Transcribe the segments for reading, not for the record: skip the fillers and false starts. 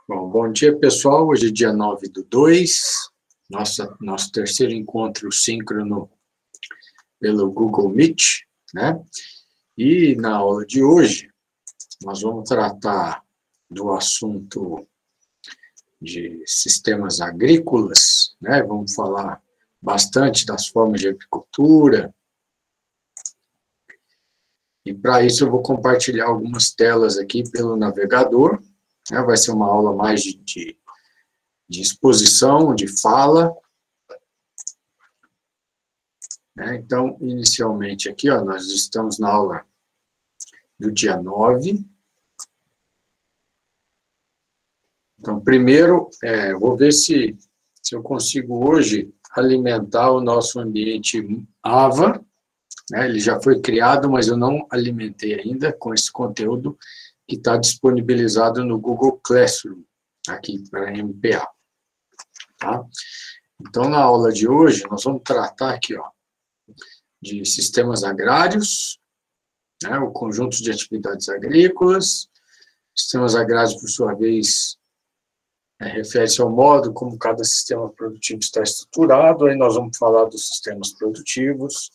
Bom dia, pessoal. Hoje é dia 9/2, nosso terceiro encontro síncrono pelo Google Meet, né? E na aula de hoje, nós vamos tratar do assunto de sistemas agrícolas, né? Vamos falar bastante das formas de agricultura. E para isso eu vou compartilhar algumas telas aqui pelo navegador. Vai ser uma aula mais de exposição, de fala. Então, inicialmente aqui, nós estamos na aula do dia 9. Então, primeiro, vou ver se eu consigo hoje alimentar o nosso ambiente AVA. Ele já foi criado, mas eu não alimentei ainda com esse conteúdo que está disponibilizado no Google Classroom, aqui para MPA. Tá? Então, na aula de hoje, nós vamos tratar aqui, de sistemas agrários, o conjunto de atividades agrícolas. Sistemas agrários, por sua vez, refere-se ao modo como cada sistema produtivo está estruturado. Aí nós vamos falar dos sistemas produtivos.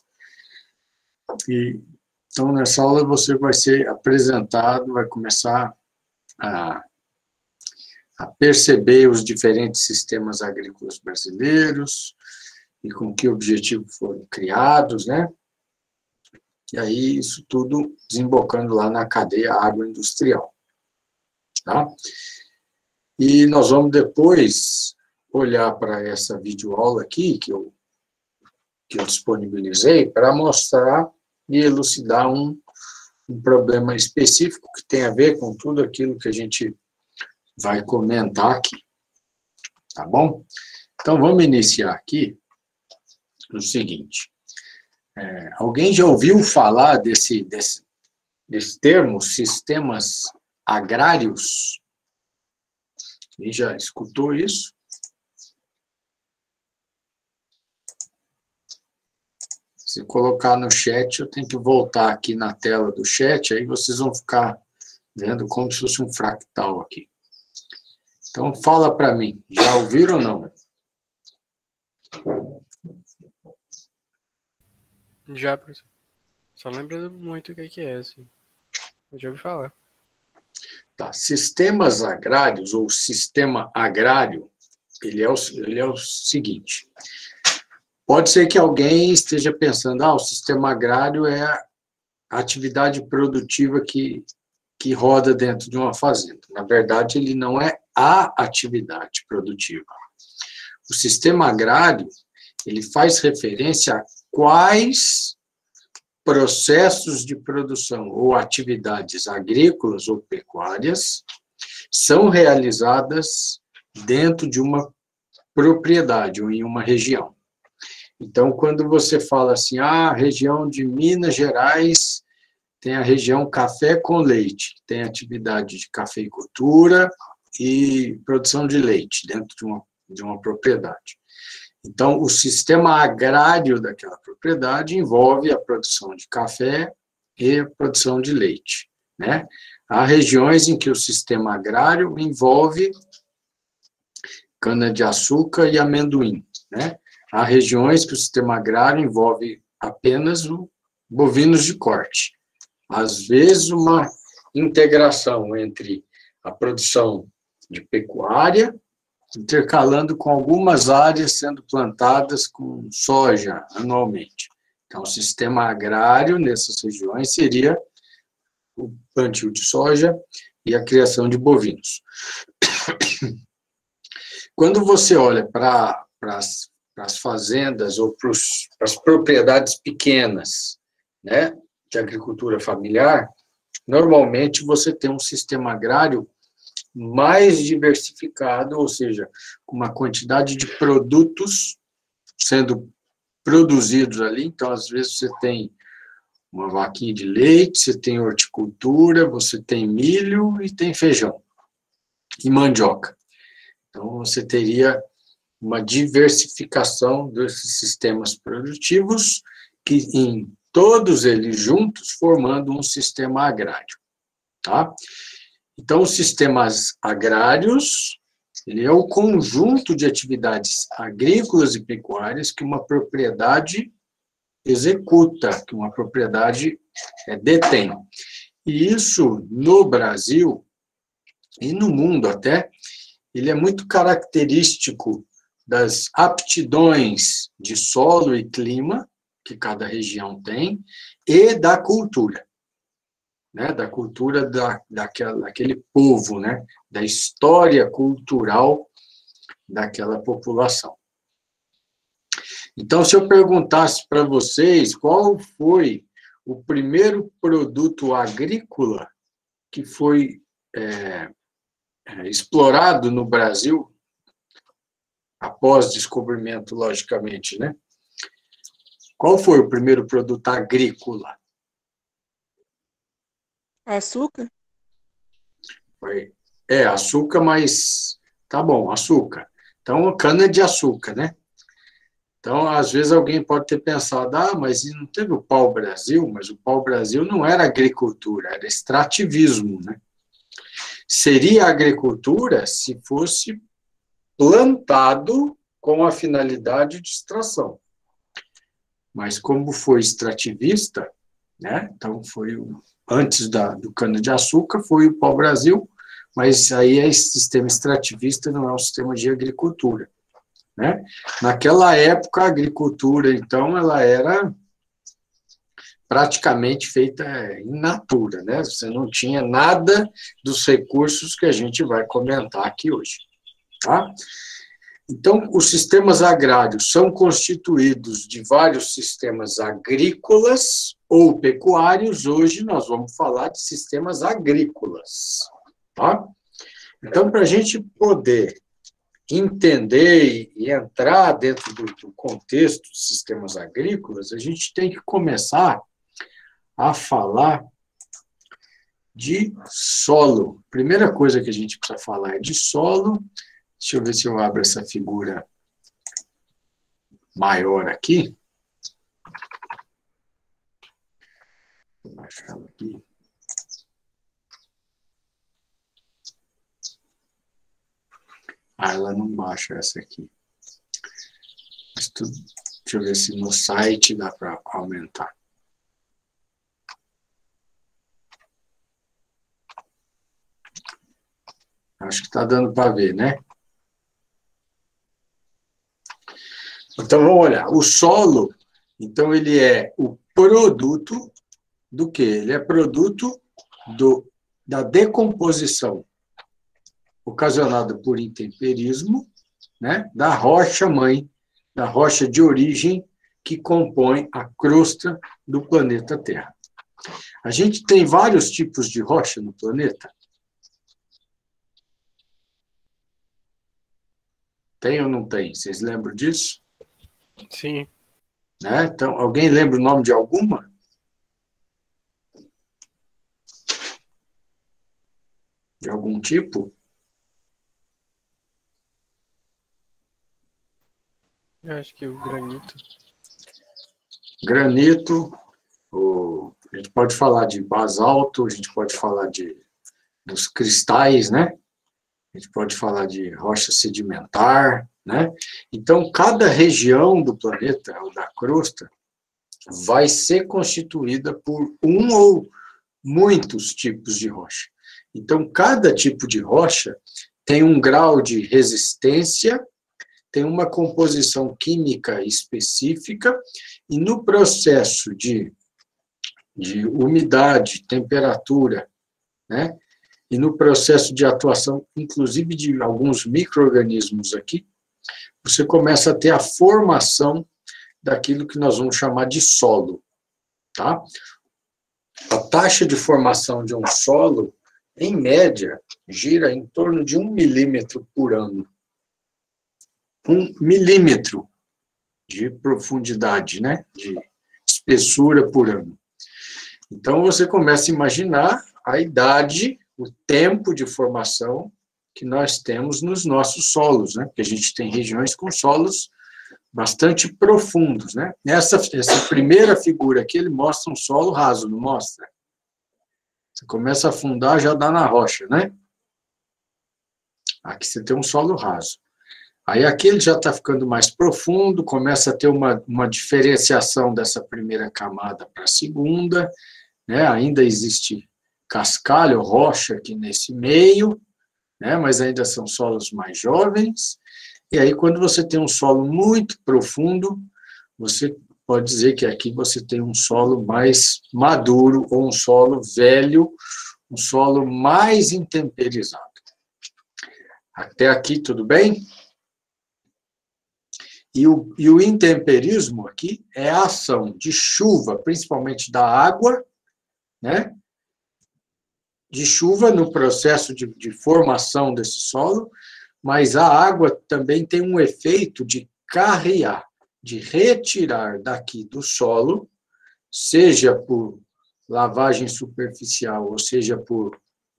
Então, nessa aula, você vai ser apresentado, vai começar a perceber os diferentes sistemas agrícolas brasileiros e com que objetivo foram criados, né? E aí, isso tudo desembocando lá na cadeia agroindustrial, tá? E nós vamos depois olhar para essa videoaula aqui, que eu disponibilizei, para mostrar e elucidar um problema específico que tem a ver com tudo aquilo que a gente vai comentar aqui, tá bom? Então, vamos iniciar aqui no seguinte. Alguém já ouviu falar desse termo, sistemas agrários? Quem já escutou isso? Se colocar no chat, eu tenho que voltar aqui na tela do chat, aí vocês vão ficar vendo como se fosse um fractal aqui. Então, fala para mim, já ouviram ou não? Já, professor. Só lembro muito o que é, assim. Eu já ouvi falar. Tá. Sistemas agrários, ou sistema agrário, ele é o seguinte. Pode ser que alguém esteja pensando, o sistema agrário é a atividade produtiva que roda dentro de uma fazenda. Na verdade, ele não é a atividade produtiva. O sistema agrário, ele faz referência a quais processos de produção ou atividades agrícolas ou pecuárias são realizadas dentro de uma propriedade ou em uma região. Então, quando você fala assim, a região de Minas Gerais tem a região café com leite, tem atividade de cafeicultura e produção de leite dentro de uma propriedade. Então, o sistema agrário daquela propriedade envolve a produção de café e a produção de leite, né? Há regiões em que o sistema agrário envolve cana-de-açúcar e amendoim, né? Há regiões que o sistema agrário envolve apenas bovinos de corte. Às vezes, uma integração entre a produção de pecuária, intercalando com algumas áreas sendo plantadas com soja anualmente. Então, o sistema agrário nessas regiões seria o plantio de soja e a criação de bovinos. Quando você olha para as fazendas ou para as propriedades pequenas, né, de agricultura familiar, normalmente você tem um sistema agrário mais diversificado, ou seja, com uma quantidade de produtos sendo produzidos ali. Então, às vezes, você tem uma vaquinha de leite, você tem horticultura, você tem milho e tem feijão e mandioca. Então, você teria uma diversificação desses sistemas produtivos que, em todos eles juntos, formando um sistema agrário, tá? Então, os sistemas agrários, ele é o conjunto de atividades agrícolas e pecuárias que uma propriedade executa, que uma propriedade detém. E isso, no Brasil, e no mundo até, ele é muito característico das aptidões de solo e clima, que cada região tem, e da cultura, né? Da cultura daquele povo, né? Da história cultural daquela população. Então, se eu perguntasse para vocês qual foi o primeiro produto agrícola que foi explorado no Brasil, após descobrimento, logicamente, né? Qual foi o primeiro produto agrícola? Açúcar? Foi, açúcar, mas tá bom, açúcar. Então, cana de açúcar, né? Então, às vezes alguém pode ter pensado, mas não teve o pau-brasil, mas o pau-brasil não era agricultura, era extrativismo, né? Seria agricultura se fosse plantado com a finalidade de extração. Mas como foi extrativista, né? Então foi antes do cana-de-açúcar, foi o pau-brasil, mas aí é esse sistema extrativista, não é um sistema de agricultura, né? Naquela época, a agricultura, então, ela era praticamente feita in natura, né? Você não tinha nada dos recursos que a gente vai comentar aqui hoje, tá? Então, os sistemas agrários são constituídos de vários sistemas agrícolas ou pecuários. Hoje nós vamos falar de sistemas agrícolas, tá? Então, para a gente poder entender e entrar dentro do contexto de sistemas agrícolas, a gente tem que começar a falar de solo. Primeira coisa que a gente precisa falar é de solo. Deixa eu ver se eu abro essa figura maior aqui. Vou baixar ela aqui. Ela não baixa essa aqui. Mas deixa eu ver se no site dá para aumentar. Acho que está dando para ver, né? Então, vamos olhar. O solo, então, ele é o produto do quê? Ele é produto da decomposição ocasionada por intemperismo, né, da rocha-mãe, da rocha de origem que compõe a crosta do planeta Terra. A gente tem vários tipos de rocha no planeta? Tem ou não tem? Vocês lembram disso? Sim. Né? Então, alguém lembra o nome de alguma? De algum tipo? Eu acho que o granito. Granito, a gente pode falar de basalto, a gente pode falar dos cristais, né? A gente pode falar de rocha sedimentar, né? Então, cada região do planeta, ou da crosta, vai ser constituída por um ou muitos tipos de rocha. Então, cada tipo de rocha tem um grau de resistência, tem uma composição química específica, e no processo de umidade, temperatura, né? E no processo de atuação, inclusive de alguns micro-organismos aqui, você começa a ter a formação daquilo que nós vamos chamar de solo, tá? A taxa de formação de um solo, em média, gira em torno de 1 milímetro por ano. 1 milímetro de profundidade, né? De espessura por ano. Então, você começa a imaginar a idade, o tempo de formação que nós temos nos nossos solos, né? Porque a gente tem regiões com solos bastante profundos, né? Essa primeira figura aqui, ele mostra um solo raso, não mostra? Você começa a afundar, já dá na rocha, né? Aqui você tem um solo raso. Aí aqui ele já está ficando mais profundo, começa a ter uma diferenciação dessa primeira camada para a segunda, né? Ainda existe cascalho, rocha aqui nesse meio, né? Mas ainda são solos mais jovens. E aí, quando você tem um solo muito profundo, você pode dizer que aqui você tem um solo mais maduro, ou um solo velho, um solo mais intemperizado. Até aqui, tudo bem? E o intemperismo aqui é a ação de chuva, principalmente da água, né? De chuva no processo de formação desse solo, mas a água também tem um efeito de carrear, de retirar daqui do solo, seja por lavagem superficial, ou seja por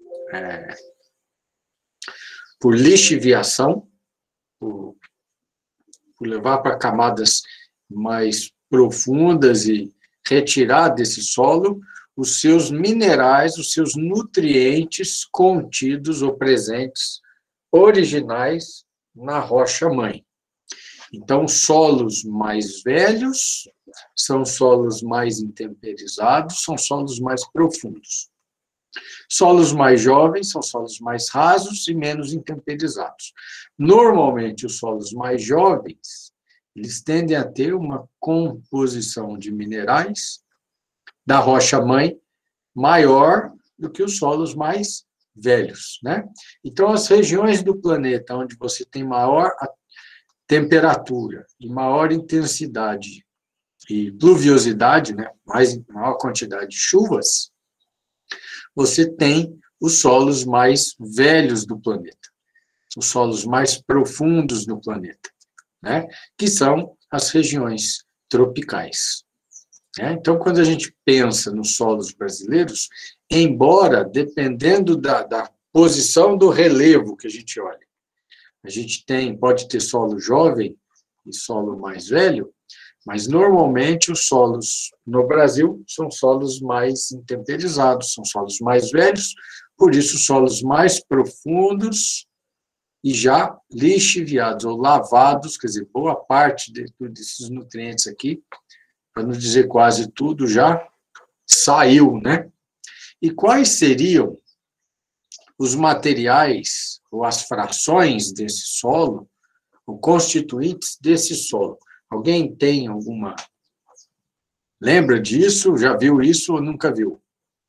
lixiviação, por levar para camadas mais profundas e retirar desse solo os seus minerais, os seus nutrientes contidos ou presentes, originais, na rocha-mãe. Então, solos mais velhos são solos mais intemperizados, são solos mais profundos. Solos mais jovens são solos mais rasos e menos intemperizados. Normalmente, os solos mais jovens, eles tendem a ter uma composição de minerais da rocha-mãe maior do que os solos mais velhos, né? Então, as regiões do planeta onde você tem maior temperatura e maior intensidade e pluviosidade, né? Maior quantidade de chuvas, você tem os solos mais velhos do planeta, os solos mais profundos do planeta, né? Que são as regiões tropicais. Então, quando a gente pensa nos solos brasileiros, embora, dependendo da posição do relevo que a gente olha, a gente pode ter solo jovem e solo mais velho, mas normalmente os solos no Brasil são solos mais intemperizados, são solos mais velhos, por isso solos mais profundos e já lixiviados ou lavados, quer dizer, boa parte desses nutrientes aqui, para não dizer quase tudo, já saiu, né? E quais seriam os materiais ou as frações desse solo, ou constituintes desse solo? Alguém tem alguma... Lembra disso? Já viu isso ou nunca viu?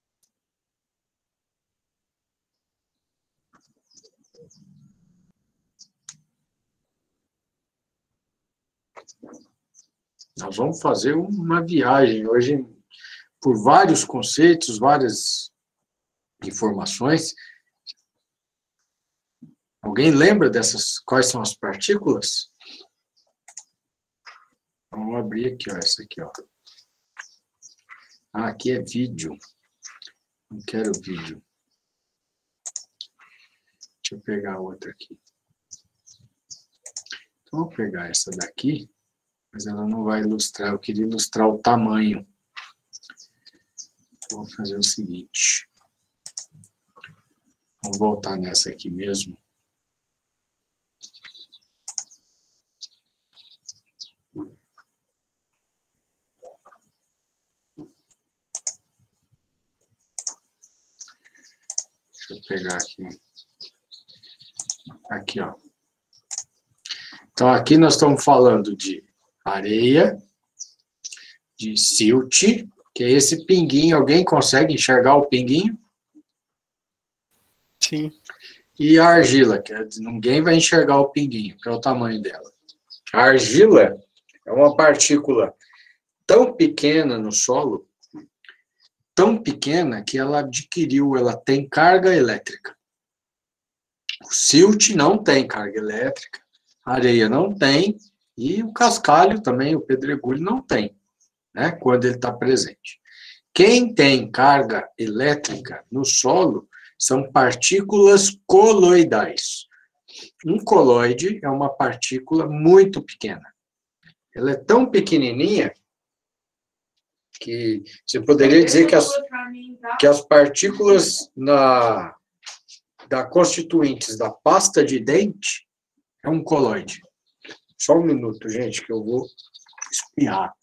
Nós vamos fazer uma viagem hoje por vários conceitos, várias informações. Alguém lembra dessas, quais são as partículas? Vamos abrir aqui, ó, essa aqui, ó. Ah, aqui é vídeo. Não quero vídeo. Deixa eu pegar outra aqui. Então, vou pegar essa daqui, mas ela não vai ilustrar. Eu queria ilustrar o tamanho. Vou fazer o seguinte. Vamos voltar nessa aqui mesmo. Deixa eu pegar aqui. Aqui, ó. Então, aqui nós estamos falando de areia, de silt, que é esse pinguinho. Alguém consegue enxergar o pinguinho? Sim. E a argila, que ninguém vai enxergar o pinguinho, que é o tamanho dela. A argila é uma partícula tão pequena no solo, tão pequena que ela tem carga elétrica. O silt não tem carga elétrica, a areia não tem, e o cascalho também, o pedregulho, não tem, né, quando ele está presente. Quem tem carga elétrica no solo são partículas coloidais. Um coloide é uma partícula muito pequena. Ela é tão pequenininha que você poderia dizer que as partículas da constituintes da pasta de dente é um coloide. Só um minuto, gente, que eu vou espirrar.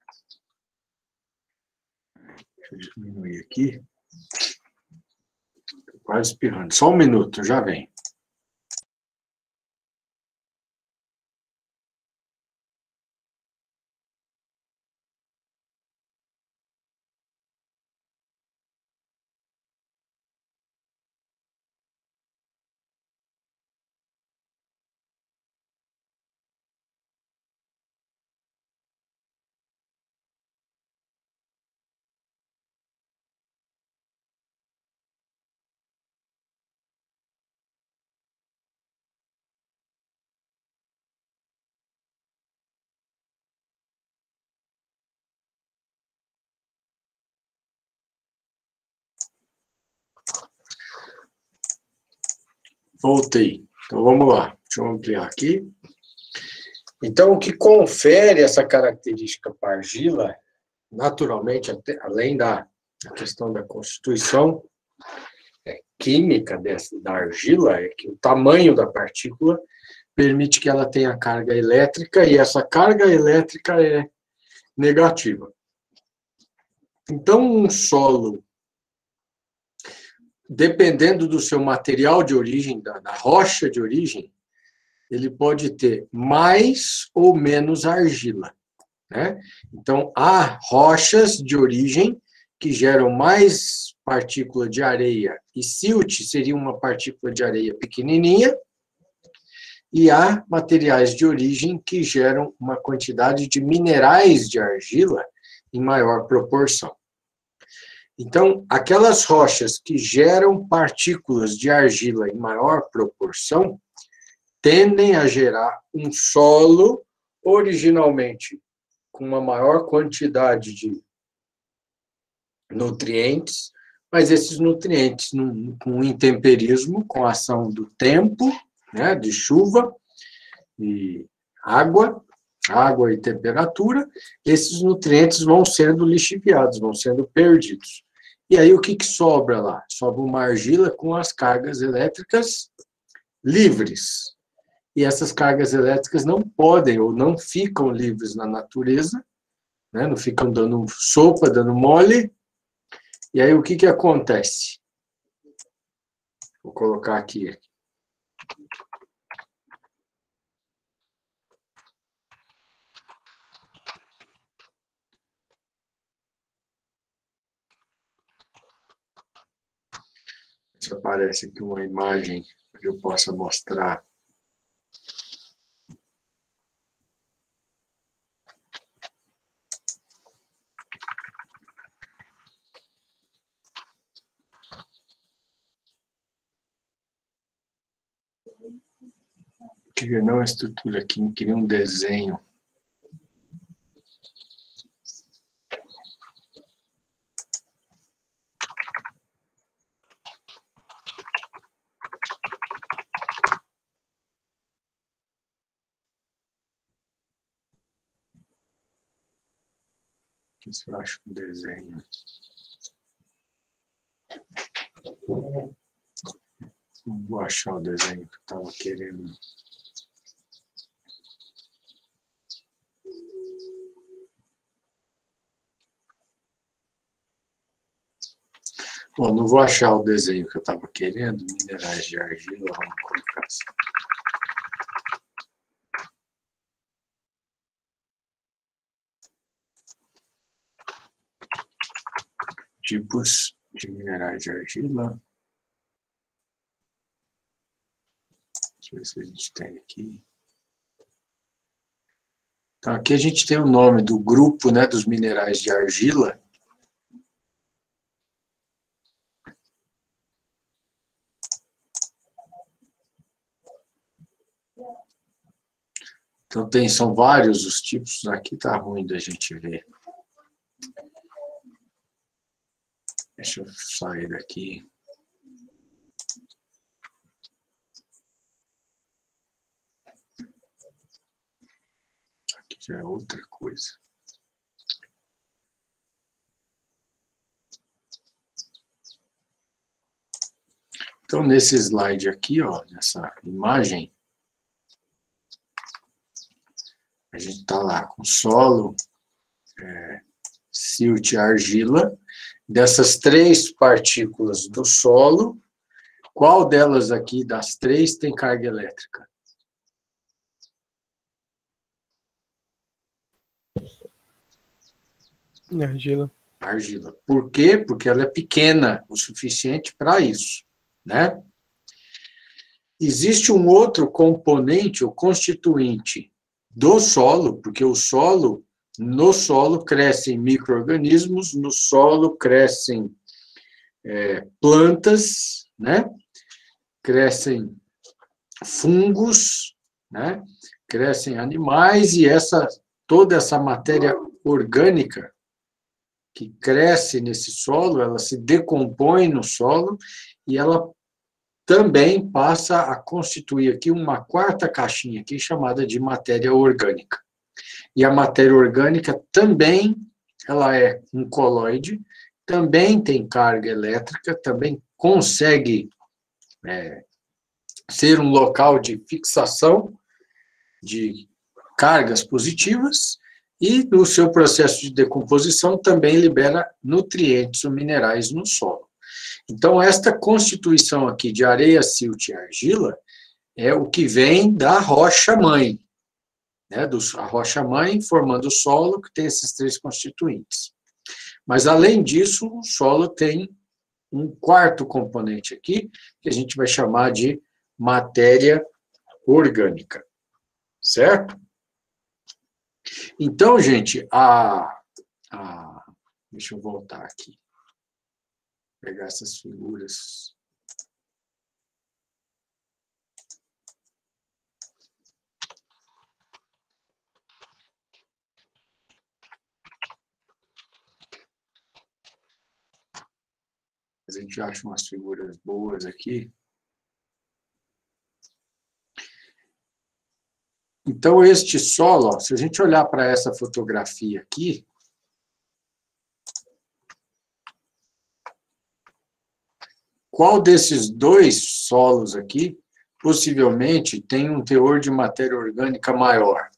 Deixa eu diminuir aqui. Estou quase espirrando. Só um minuto, já vem. Voltei. Então, vamos lá. Deixa eu ampliar aqui. Então, o que confere essa característica para a argila, naturalmente, além da questão da constituição química da argila, é que o tamanho da partícula permite que ela tenha carga elétrica, e essa carga elétrica é negativa. Então, um solo, dependendo do seu material de origem, da rocha de origem, ele pode ter mais ou menos argila, né? Então, há rochas de origem que geram mais partícula de areia, e silt seria uma partícula de areia pequenininha, e há materiais de origem que geram uma quantidade de minerais de argila em maior proporção. Então, aquelas rochas que geram partículas de argila em maior proporção tendem a gerar um solo originalmente com uma maior quantidade de nutrientes, mas esses nutrientes, com intemperismo, com a ação do tempo, né, de chuva e água e temperatura, esses nutrientes vão sendo lixiviados, vão sendo perdidos. E aí o que sobra lá? Sobra uma argila com as cargas elétricas livres. E essas cargas elétricas não podem ou não ficam livres na natureza, né? Não ficam dando sopa, dando mole. E aí o que acontece? Vou colocar aqui. Se aparece aqui uma imagem que eu possa mostrar. Queria não a estrutura aqui, queria um desenho. Se eu acho um desenho. Não vou achar o desenho que eu estava querendo. Bom, não vou achar o desenho que eu estava querendo, minerais de argila, vamos colocar assim. Tipos de minerais de argila. Deixa eu ver se a gente tem aqui. Então, aqui a gente tem o nome do grupo, né, dos minerais de argila. Então, são vários os tipos. Aqui está ruim da gente ver. Deixa eu sair daqui. Aqui já é outra coisa. Então, nesse slide aqui, ó, nessa imagem, a gente está lá com solo, silt e argila. Dessas 3 partículas do solo, qual delas aqui, das 3, tem carga elétrica? Argila. Argila. Por quê? Porque ela é pequena o suficiente para isso, né? Existe um outro componente, o constituinte do solo, porque no solo crescem micro-organismos, no solo crescem plantas, né? Crescem fungos, né? Crescem animais, e toda essa matéria orgânica que cresce nesse solo, ela se decompõe no solo e ela também passa a constituir aqui uma 4ª caixinha aqui, chamada de matéria orgânica. E a matéria orgânica também, ela é um coloide, também tem carga elétrica, também consegue ser um local de fixação de cargas positivas, e no seu processo de decomposição também libera nutrientes ou minerais no solo. Então, esta constituição aqui de areia, silt e argila é o que vem da rocha-mãe, né? A rocha-mãe formando o solo, que tem esses 3 constituintes. Mas, além disso, o solo tem um 4º componente aqui, que a gente vai chamar de matéria orgânica. Certo? Então, gente, deixa eu voltar aqui. Pegar essas figuras. A gente acha umas figuras boas aqui. Então, este solo, ó, se a gente olhar para essa fotografia aqui, qual desses 2 solos aqui, possivelmente, tem um teor de matéria orgânica maior?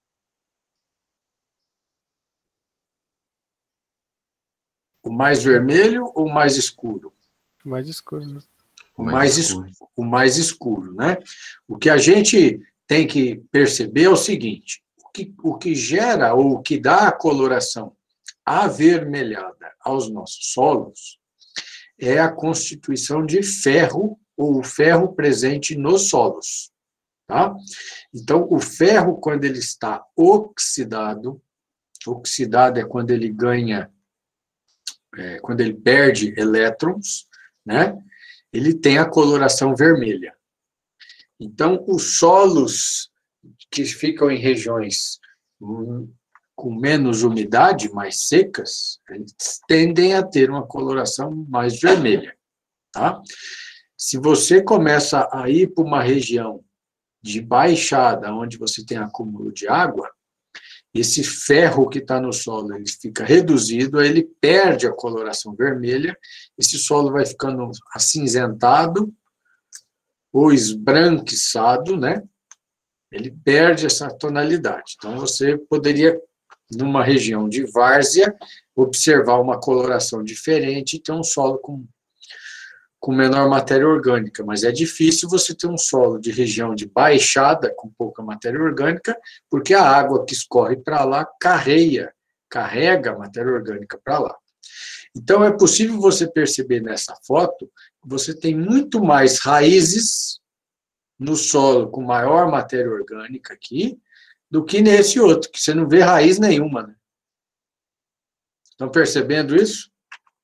O mais vermelho ou o mais escuro? O mais escuro, né? O mais escuro, né? O que a gente tem que perceber é o seguinte: o que gera ou o que dá a coloração avermelhada aos nossos solos é a constituição de ferro, ou o ferro presente nos solos. Tá? Então, o ferro, quando ele está oxidado é quando ele ganha, quando ele perde elétrons, né? Ele tem a coloração vermelha. Então, os solos que ficam em regiões com menos umidade, mais secas, eles tendem a ter uma coloração mais vermelha. Tá? Se você começa a ir para uma região de baixada, onde você tem acúmulo de água, esse ferro que está no solo, ele fica reduzido, aí ele perde a coloração vermelha, esse solo vai ficando acinzentado ou esbranquiçado, né? Ele perde essa tonalidade. Então, você poderia, numa região de várzea, observar uma coloração diferente e ter um solo com menor matéria orgânica, mas é difícil você ter um solo de região de baixada, com pouca matéria orgânica, porque a água que escorre para lá carrega a matéria orgânica para lá. Então, é possível você perceber nessa foto que você tem muito mais raízes no solo com maior matéria orgânica aqui, do que nesse outro, que você não vê raiz nenhuma, né? Estão percebendo isso?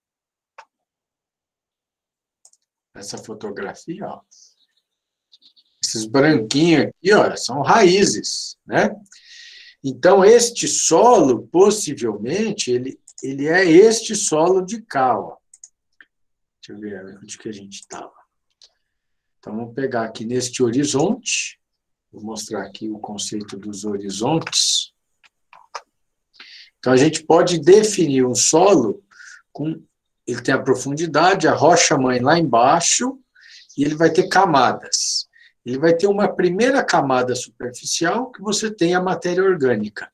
Essa fotografia, ó. Esses branquinhos aqui, ó, são raízes, né? Então, este solo, possivelmente, ele é este solo de cá, ó. Deixa eu ver onde que a gente estava. Então, vamos pegar aqui neste horizonte. Vou mostrar aqui o conceito dos horizontes. Então, a gente pode definir um solo com... Ele tem a profundidade, a rocha-mãe lá embaixo, e ele vai ter camadas. Ele vai ter uma primeira camada superficial, que você tem a matéria orgânica.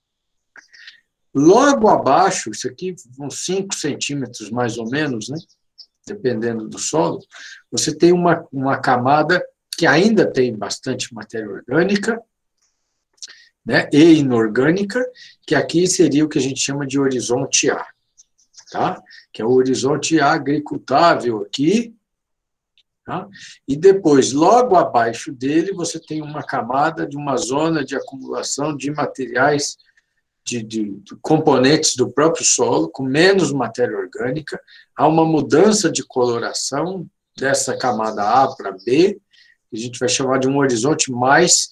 Logo abaixo, isso aqui, uns 5 centímetros mais ou menos, né? Dependendo do solo, você tem uma camada que ainda tem bastante matéria orgânica, né, e inorgânica, que aqui seria o que a gente chama de horizonte A, tá? Que é o horizonte agricultável aqui, tá? E depois, logo abaixo dele, você tem uma camada de uma zona de acumulação de materiais, de componentes do próprio solo, com menos matéria orgânica, há uma mudança de coloração dessa camada A para B, que a gente vai chamar de um horizonte mais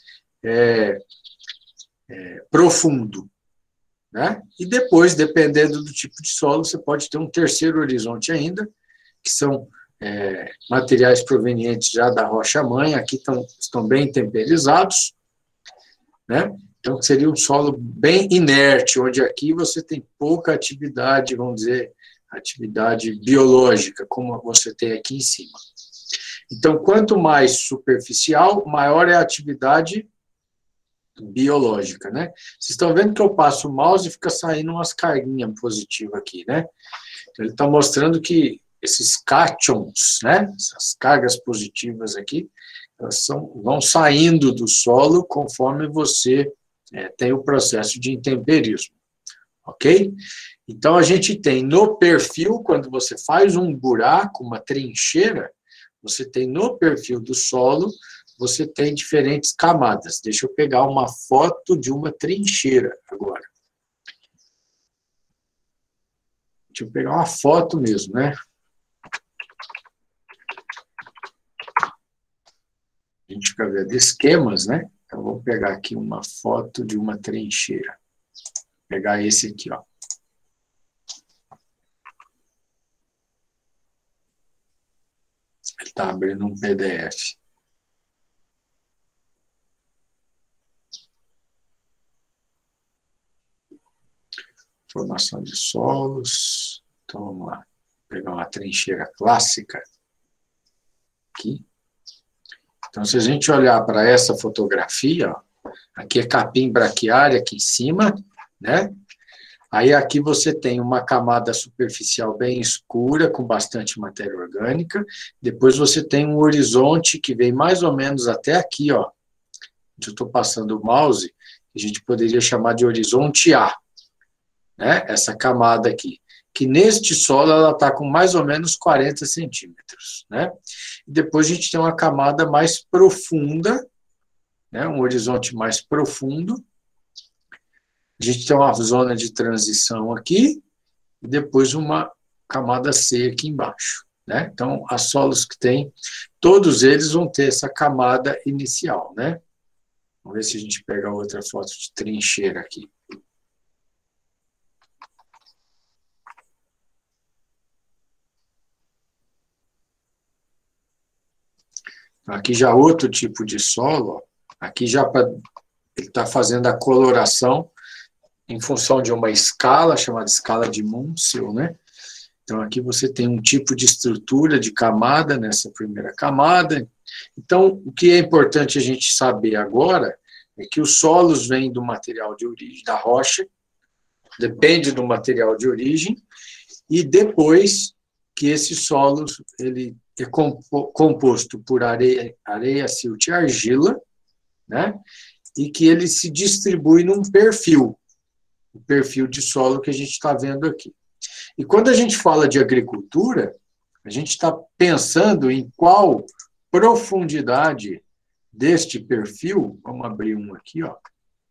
profundo, né? E depois, dependendo do tipo de solo, você pode ter um terceiro horizonte ainda, que são materiais provenientes já da rocha-mãe, aqui estão bem temperizados, né? Então, seria um solo bem inerte, onde aqui você tem pouca atividade, vamos dizer, atividade biológica, como você tem aqui em cima. Então, quanto mais superficial, maior é a atividade biológica, né? Vocês estão vendo que eu passo o mouse e fica saindo umas carguinhas positivas aqui, né? Então, ele está mostrando que esses cátions, né? Essas cargas positivas aqui, elas vão saindo do solo conforme você tem o processo de intemperismo, ok? Então, a gente tem no perfil, quando você faz um buraco, uma trincheira, você tem no perfil do solo, você tem diferentes camadas. Deixa eu pegar uma foto de uma trincheira agora. Deixa eu pegar uma foto mesmo, né? A gente fica vendo esquemas, né? Então, vou pegar aqui uma foto de uma trincheira. Vou pegar esse aqui, ó. Ele está abrindo um PDF. Formação de solos. Então, vamos lá. Vou pegar uma trincheira clássica. Aqui. Então, se a gente olhar para essa fotografia, ó, aqui é capim braquiária aqui em cima, né? Aí aqui você tem uma camada superficial bem escura, com bastante matéria orgânica. Depois você tem um horizonte que vem mais ou menos até aqui, ó. Eu estou passando o mouse, a gente poderia chamar de horizonte A, né? Essa camada aqui. Que neste solo ela está com mais ou menos 40 centímetros, né? E depois a gente tem uma camada mais profunda, né? Um horizonte mais profundo. A gente tem uma zona de transição aqui, e depois uma camada C aqui embaixo, né? Então, há solos que tem, todos eles vão ter essa camada inicial, né? Vamos ver se a gente pega outra foto de trincheira aqui. Aqui já outro tipo de solo, ó. Aqui já ele está fazendo a coloração em função de uma escala, chamada escala de Munsell, né? Então, aqui você tem um tipo de estrutura de camada nessa primeira camada. Então, o que é importante a gente saber agora é que os solos vêm do material de origem, da rocha, depende do material de origem, e depois que esse solo ele é composto por areia, silt e argila, né? E que ele se distribui num perfil, o perfil de solo que a gente está vendo aqui. E quando a gente fala de agricultura, a gente está pensando em qual profundidade deste perfil, vamos abrir um aqui, ó.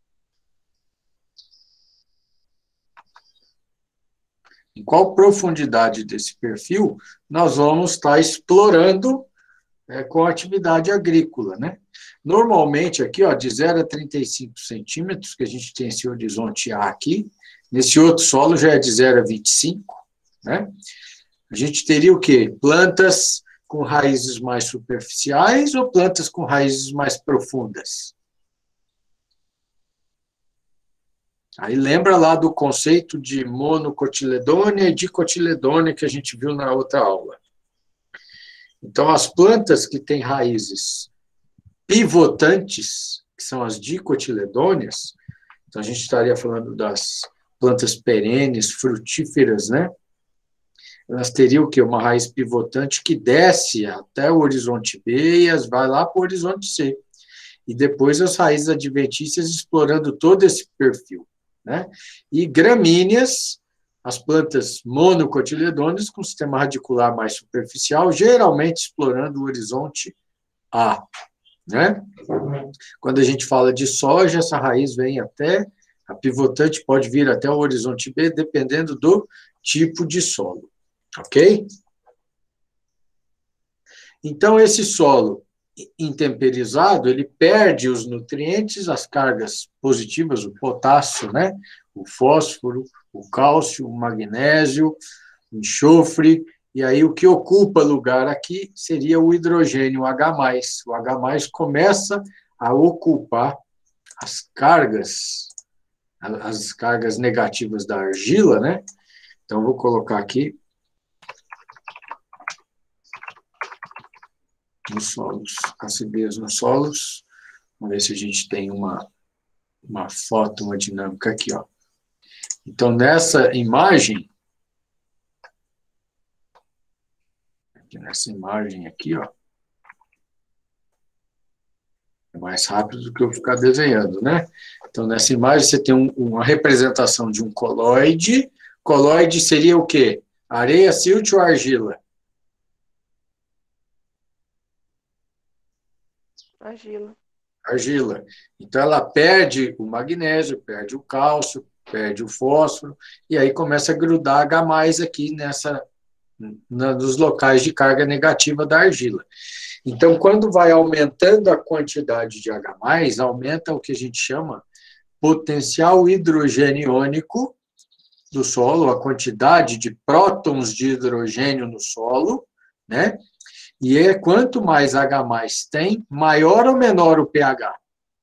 Em qual profundidade desse perfil nós vamos estar explorando com a atividade agrícola, né? Normalmente, aqui, ó, de 0 a 35 centímetros, que a gente tem esse horizonte A aqui, nesse outro solo já é de 0 a 25, né? A gente teria o quê? Plantas com raízes mais superficiais ou plantas com raízes mais profundas? Aí lembra lá do conceito de monocotiledônia e dicotiledônia que a gente viu na outra aula. Então, as plantas que têm raízes pivotantes, que são as dicotiledôneas, então a gente estaria falando das plantas perenes, frutíferas, né? Elas teriam o quê? Uma raiz pivotante que desce até o horizonte B e vai lá para o horizonte C. E depois as raízes adventícias explorando todo esse perfil, né? E gramíneas, as plantas monocotiledôneas com sistema radicular mais superficial, geralmente explorando o horizonte A, né? Quando a gente fala de soja, essa raiz vem até, a pivotante pode vir até o horizonte B, dependendo do tipo de solo, ok? Então, esse solo intemperizado, ele perde os nutrientes, as cargas positivas, o potássio, né? O fósforo, o cálcio, o magnésio, o enxofre, e aí o que ocupa lugar aqui seria o hidrogênio H+. O H+ começa a ocupar as cargas negativas da argila, né? Então, vou colocar aqui nos solos, acidez nos solos. Vamos ver se a gente tem uma foto, uma dinâmica aqui, ó. Então, nessa imagem, aqui, ó, é mais rápido do que eu ficar desenhando, né? Então, nessa imagem, você tem uma representação de um coloide. Coloide seria o quê? Areia, silt ou argila? Argila. Argila. Então, ela perde o magnésio, perde o cálcio, perde o fósforo, e aí começa a grudar H+ aqui nos locais de carga negativa da argila. Então, quando vai aumentando a quantidade de H+, aumenta o que a gente chama potencial hidrogeniônico do solo, a quantidade de prótons de hidrogênio no solo, né? E quanto mais H+ tem, maior ou menor o pH?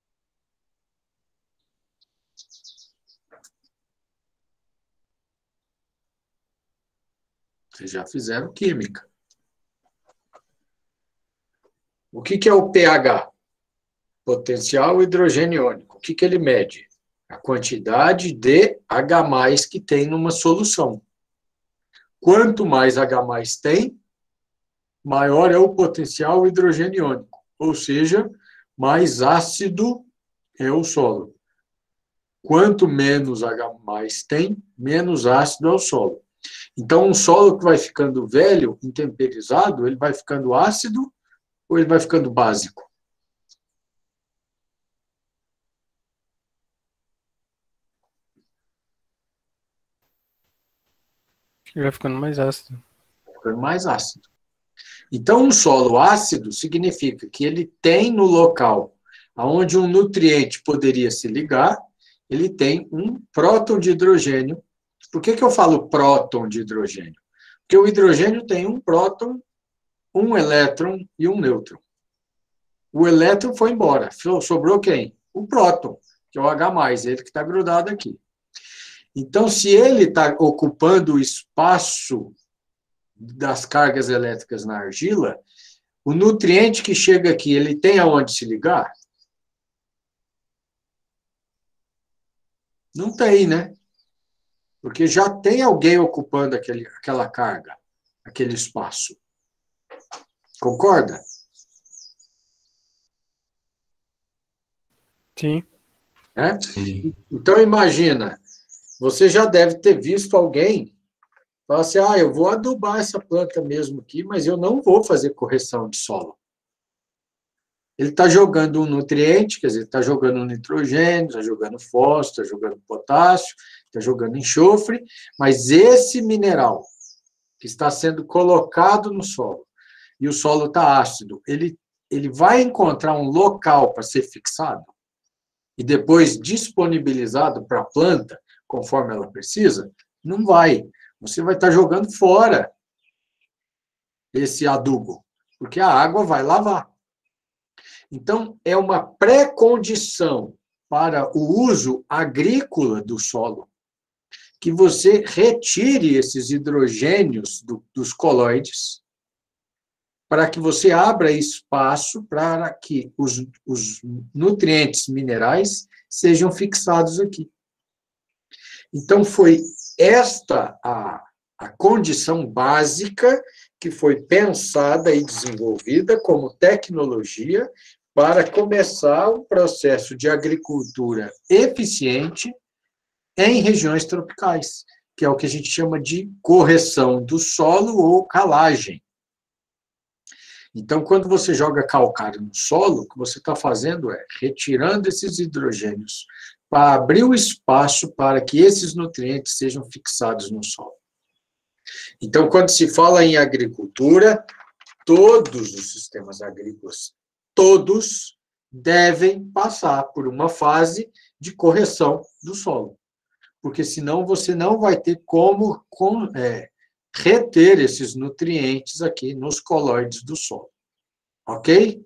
Vocês já fizeram química. O que é o pH? Potencial hidrogeniônico. O que ele mede? A quantidade de H+ que tem numa solução. Quanto mais H+ tem, maior é o potencial hidrogeniônico, ou seja, mais ácido é o solo. Quanto menos H+ tem, menos ácido é o solo. Então, um solo que vai ficando velho, intemperizado, ele vai ficando ácido ou ele vai ficando básico? Ele vai ficando mais ácido. Vai ficando mais ácido. Então, um solo ácido significa que ele tem no local onde um nutriente poderia se ligar, ele tem um próton de hidrogênio. Por que eu falo próton de hidrogênio? Porque o hidrogênio tem um próton, um elétron e um nêutron. O elétron foi embora. Sobrou quem? O próton, que é o H+, ele que está grudado aqui. Então, se ele está ocupando o espaço das cargas elétricas na argila, o nutriente que chega aqui, ele tem aonde se ligar? Não tem, né? Porque já tem alguém ocupando aquela carga, aquele espaço. Concorda? Sim. É? Então, imagina, você já deve ter visto alguém falar assim, eu vou adubar essa planta mesmo aqui, mas eu não vou fazer correção de solo. Ele está jogando um nutriente, quer dizer, está jogando nitrogênio, está jogando fósforo, está jogando potássio, está jogando enxofre, mas esse mineral que está sendo colocado no solo, e o solo está ácido, ele vai encontrar um local para ser fixado e depois disponibilizado para a planta, conforme ela precisa? Não vai. Você vai estar jogando fora esse adubo, porque a água vai lavar. Então, é uma pré-condição para o uso agrícola do solo que você retire esses hidrogênios dos coloides para que você abra espaço para que os nutrientes minerais sejam fixados aqui. Então, foi esta a condição básica que foi pensada e desenvolvida como tecnologia para começar o processo de agricultura eficiente em regiões tropicais, que é o que a gente chama de correção do solo ou calagem. Então, quando você joga calcário no solo, o que você está fazendo é retirando esses hidrogênios para abrir o espaço para que esses nutrientes sejam fixados no solo. Então, quando se fala em agricultura, todos os sistemas agrícolas, todos devem passar por uma fase de correção do solo, porque senão você não vai ter como reter esses nutrientes aqui nos colóides do solo. Ok?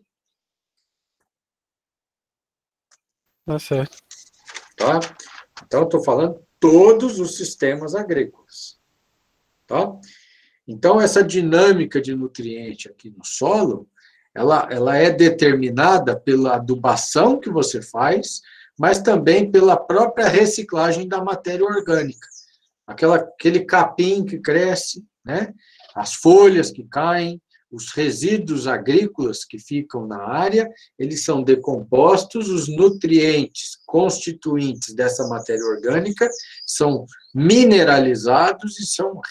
Tá certo. Tá? Então, eu estou falando todos os sistemas agrícolas. Tá? Então, essa dinâmica de nutriente aqui no solo, ela é determinada pela adubação que você faz, mas também pela própria reciclagem da matéria orgânica. Aquele capim que cresce, né? As folhas que caem, os resíduos agrícolas que ficam na área, eles são decompostos, os nutrientes constituintes dessa matéria orgânica são mineralizados e são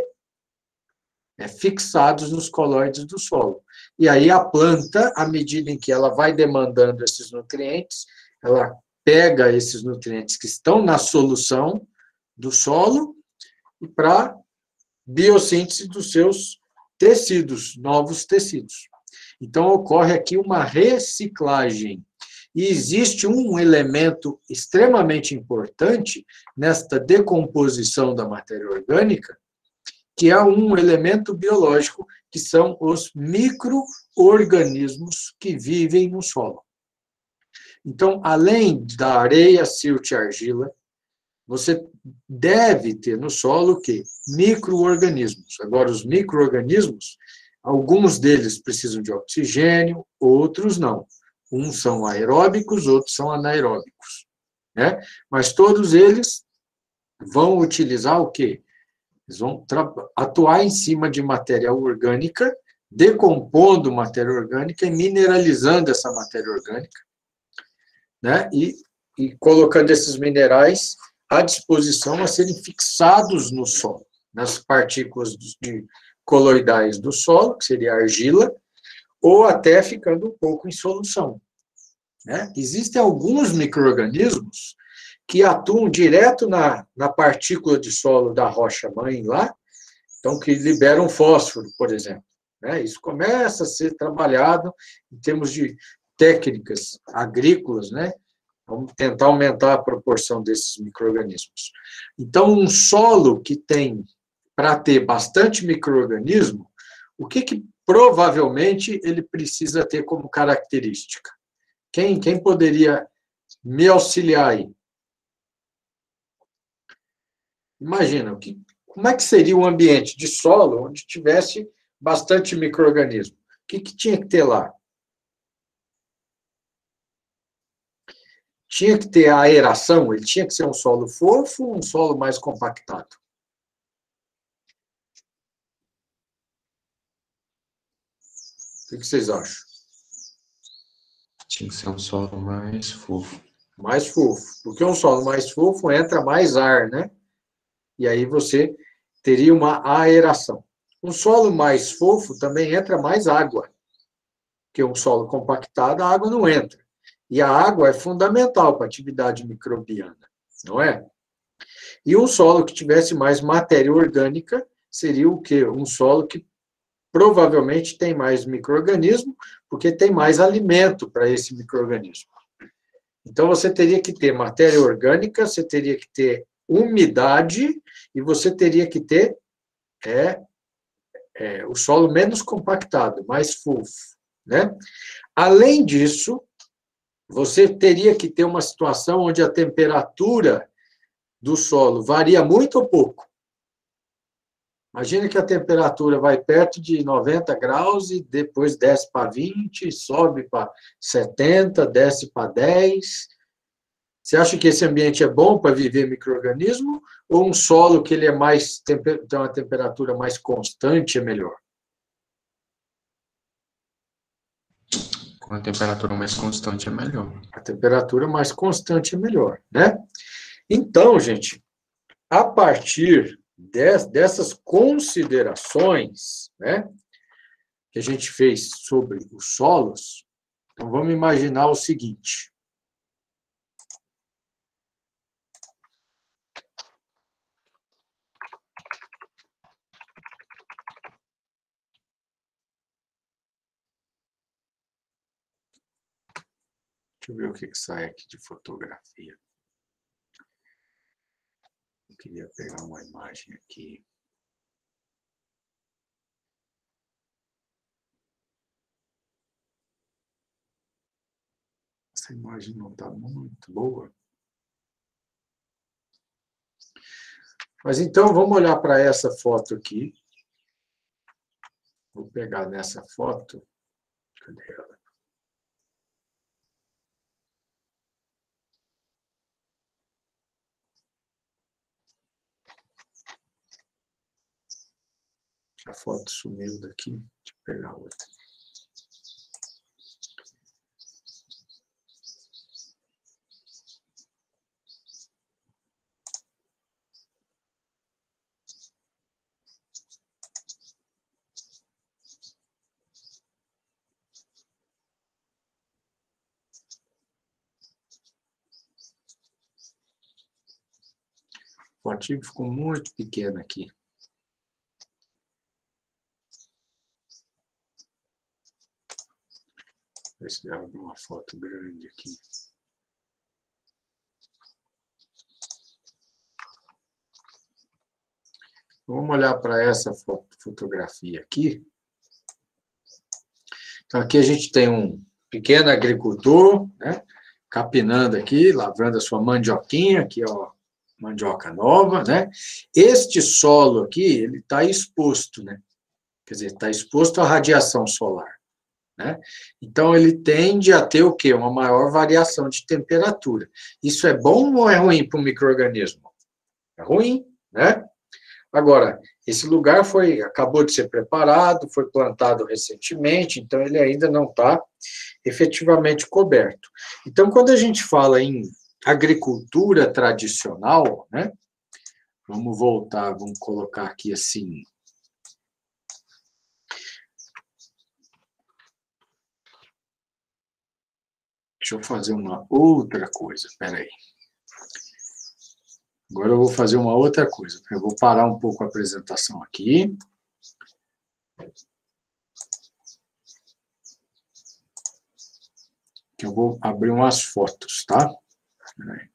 fixados nos colóides do solo. E aí a planta, à medida em que ela vai demandando esses nutrientes, ela pega esses nutrientes que estão na solução do solo e para biossíntese dos seus tecidos, novos tecidos. Então, ocorre aqui uma reciclagem. E existe um elemento extremamente importante nesta decomposição da matéria orgânica, que é um elemento biológico, que são os micro-organismos que vivem no solo. Então, além da areia, silt e argila, você deve ter no solo o quê? Micro-organismos. Agora, os micro-organismos, alguns deles precisam de oxigênio, outros não. Uns são aeróbicos, outros são anaeróbicos, né? Mas todos eles vão utilizar o quê? Eles vão atuar em cima de matéria orgânica, decompondo matéria orgânica e mineralizando essa matéria orgânica, né? E colocando esses minerais à disposição a serem fixados no solo, nas partículas coloidais do solo, que seria a argila, ou até ficando um pouco em solução, né? Existem alguns micro-organismos que atuam direto na partícula de solo da rocha-mãe lá, então que liberam fósforo, por exemplo, né? Isso começa a ser trabalhado em termos de técnicas agrícolas, né? Vamos tentar aumentar a proporção desses micro-organismos. Então, um solo que tem, para ter bastante micro-organismo, o que provavelmente ele precisa ter como característica? Quem poderia me auxiliar aí? Imagina, como é que seria um ambiente de solo onde tivesse bastante micro-organismo? O que tinha que ter lá? Tinha que ter a aeração, ele tinha que ser um solo fofo ou um solo mais compactado? O que vocês acham? Tinha que ser um solo mais fofo. Mais fofo, porque um solo mais fofo entra mais ar, né? E aí você teria uma aeração. Um solo mais fofo também entra mais água, porque um solo compactado, a água não entra. E a água é fundamental para a atividade microbiana, não é? E um solo que tivesse mais matéria orgânica seria o quê? Um solo que provavelmente tem mais micro-organismo, porque tem mais alimento para esse micro-organismo. Então, você teria que ter matéria orgânica, você teria que ter umidade e você teria que ter o solo menos compactado, mais fofo, né? Além disso, você teria que ter uma situação onde a temperatura do solo varia muito ou pouco? Imagina que a temperatura vai perto de 90 graus e depois desce para 20, sobe para 70, desce para 10. Você acha que esse ambiente é bom para viver micro-organismo ou um solo que ele é mais tem uma temperatura mais constante é melhor? Com a temperatura mais constante é melhor. A temperatura mais constante é melhor, né? Então, gente, a partir dessas considerações, né, que a gente fez sobre os solos, então vamos imaginar o seguinte. Deixa eu ver o que sai aqui de fotografia. Eu queria pegar uma imagem aqui. Essa imagem não está muito boa. Mas então, vamos olhar para essa foto aqui. Vou pegar nessa foto. Cadê ela? A foto sumiu daqui. Deixa eu pegar outra. O artigo ficou muito pequeno aqui. Ver se dá alguma foto grande aqui. Vamos olhar para essa fotografia aqui. Então, aqui a gente tem um pequeno agricultor, né, capinando aqui, lavrando a sua mandioquinha, aqui, ó, mandioca nova, né? Este solo aqui, ele está exposto, né? Quer dizer, está exposto à radiação solar, né? Então, ele tende a ter o quê? Uma maior variação de temperatura. Isso é bom ou é ruim para o micro-organismo? É ruim, né? Agora, esse lugar acabou de ser preparado, foi plantado recentemente, então ele ainda não está efetivamente coberto. Então, quando a gente fala em agricultura tradicional, né? Vamos voltar, vamos colocar aqui assim. Deixa eu fazer uma outra coisa, espera aí. Agora eu vou fazer uma outra coisa. Eu vou parar um pouco a apresentação aqui. Que eu vou abrir umas fotos, tá? Peraí.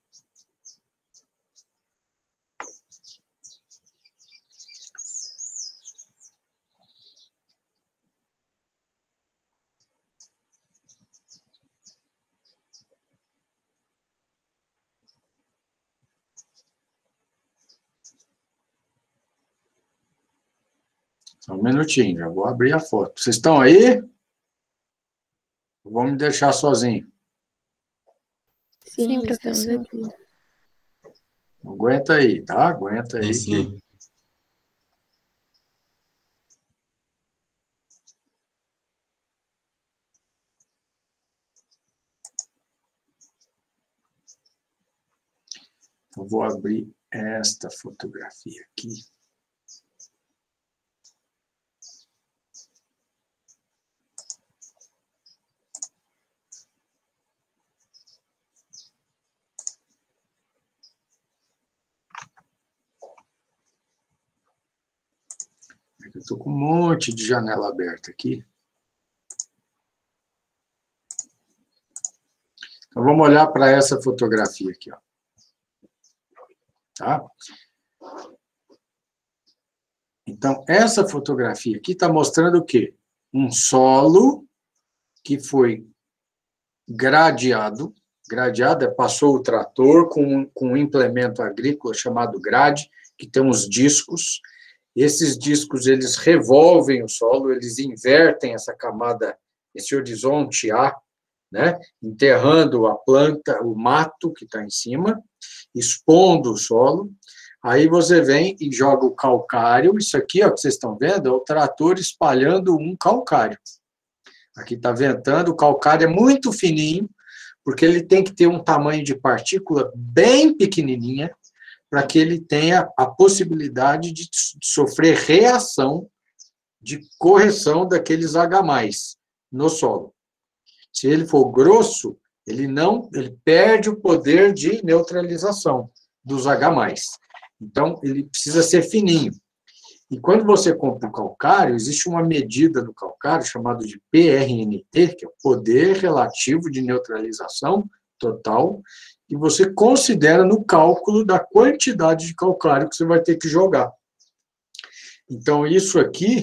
Só um minutinho, já vou abrir a foto. Vocês estão aí? Vão me deixar sozinho? Sim, professor. Aguenta aí, tá? Aguenta aí. Sim. Eu vou abrir esta fotografia aqui. Eu estou com um monte de janela aberta aqui. Então, vamos olhar para essa fotografia aqui, ó. Tá? Então, essa fotografia aqui está mostrando o quê? Um solo que foi gradeado. Gradeado é passou o trator com um implemento agrícola chamado grade, que tem uns discos. Esses discos, eles revolvem o solo, eles invertem essa camada, esse horizonte A, né? Enterrando a planta, o mato que está em cima, expondo o solo. Aí você vem e joga o calcário. Isso aqui, ó, que vocês estão vendo, é o trator espalhando um calcário. Aqui está ventando, o calcário é muito fininho, porque ele tem que ter um tamanho de partícula bem pequenininha, para que ele tenha a possibilidade de sofrer reação de correção daqueles H+ no solo. Se ele for grosso, ele perde o poder de neutralização dos H+. Então, ele precisa ser fininho. E quando você compra o calcário, existe uma medida no calcário chamada de PRNT, que é o poder relativo de neutralização total, e você considera no cálculo da quantidade de calcário que você vai ter que jogar. Então, isso aqui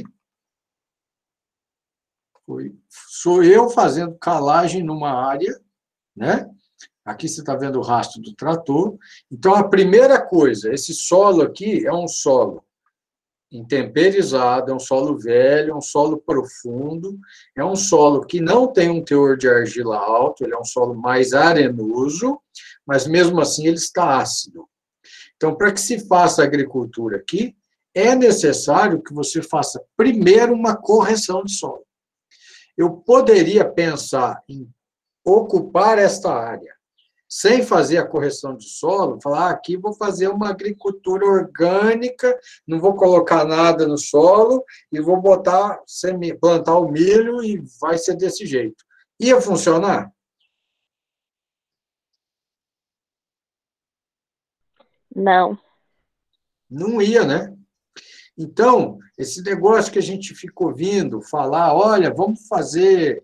sou eu fazendo calagem numa área, né? Aqui você está vendo o rastro do trator. Então, a primeira coisa, esse solo aqui é um solo intemperizado, é um solo velho, é um solo profundo, é um solo que não tem um teor de argila alto, ele é um solo mais arenoso, mas mesmo assim ele está ácido. Então, para que se faça agricultura aqui, é necessário que você faça primeiro uma correção de solo. Eu poderia pensar em ocupar esta área sem fazer a correção de solo, falar, aqui vou fazer uma agricultura orgânica, não vou colocar nada no solo e vou plantar o milho e vai ser desse jeito. Ia funcionar? Não. Não ia, né? Então, esse negócio que a gente fica ouvindo falar, olha, vamos fazer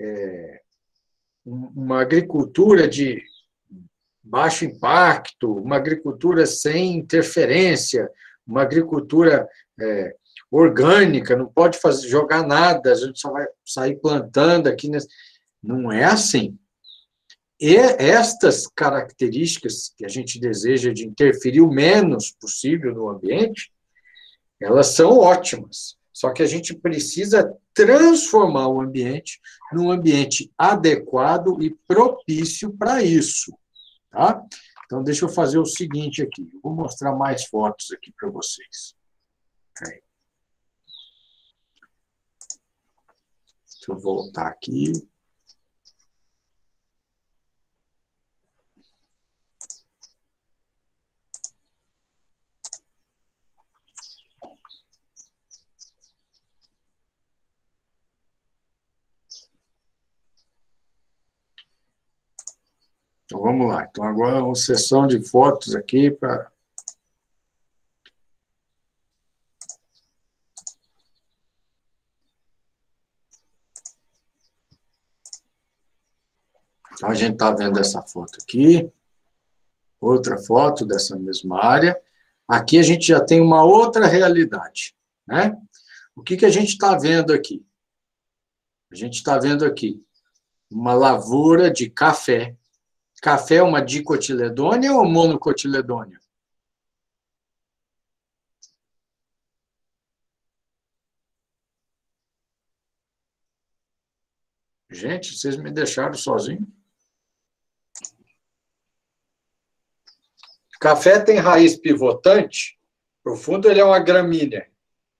uma agricultura de baixo impacto, uma agricultura sem interferência, uma agricultura orgânica, não pode jogar nada, a gente só vai sair plantando aqui. Não é assim. E estas características que a gente deseja de interferir o menos possível no ambiente, elas são ótimas. Só que a gente precisa transformar o ambiente num ambiente adequado e propício para isso. Tá? Então, deixa eu fazer o seguinte aqui. Eu vou mostrar mais fotos aqui para vocês. Deixa eu voltar aqui. Então, vamos lá. Então, agora uma sessão de fotos aqui para... Então, a gente está vendo essa foto aqui, outra foto dessa mesma área. Aqui a gente já tem uma outra realidade, né? O que a gente está vendo aqui? A gente está vendo aqui uma lavoura de café. Café é uma dicotiledônia ou monocotiledônia? Gente, vocês me deixaram sozinho. Café tem raiz pivotante. Profundo, ele é uma gramínea.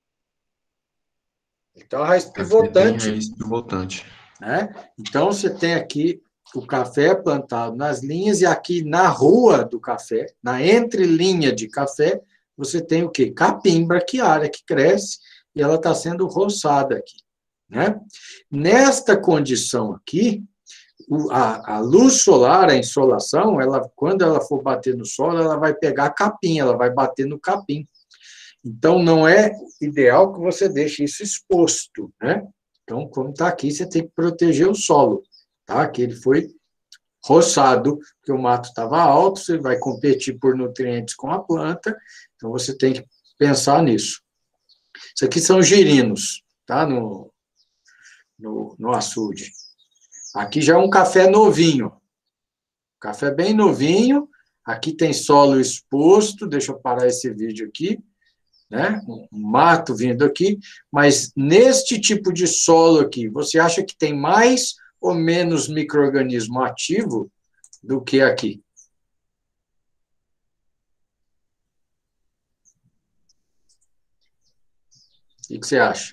Então, a raiz pivotante. Tem raiz pivotante. Né? Então, você tem aqui o café plantado nas linhas, e aqui na rua do café, na entrelinha de café, você tem o quê? Capim braquiária que cresce, e ela está sendo roçada aqui. Né? Nesta condição aqui, a luz solar, a insolação, quando ela for bater no solo, ela vai pegar capim, ela vai bater no capim. Então, não é ideal que você deixe isso exposto. Né? Então, como está aqui, você tem que proteger o solo. Tá? Que ele foi roçado, porque o mato estava alto, você vai competir por nutrientes com a planta, então você tem que pensar nisso. Isso aqui são girinos, tá? No açude. Aqui já é um café novinho, café bem novinho, aqui tem solo exposto, deixa eu parar esse vídeo aqui, né? Um mato vindo aqui, mas neste tipo de solo aqui, você acha que tem mais ou menos micro-organismo ativo do que aqui? O que você acha?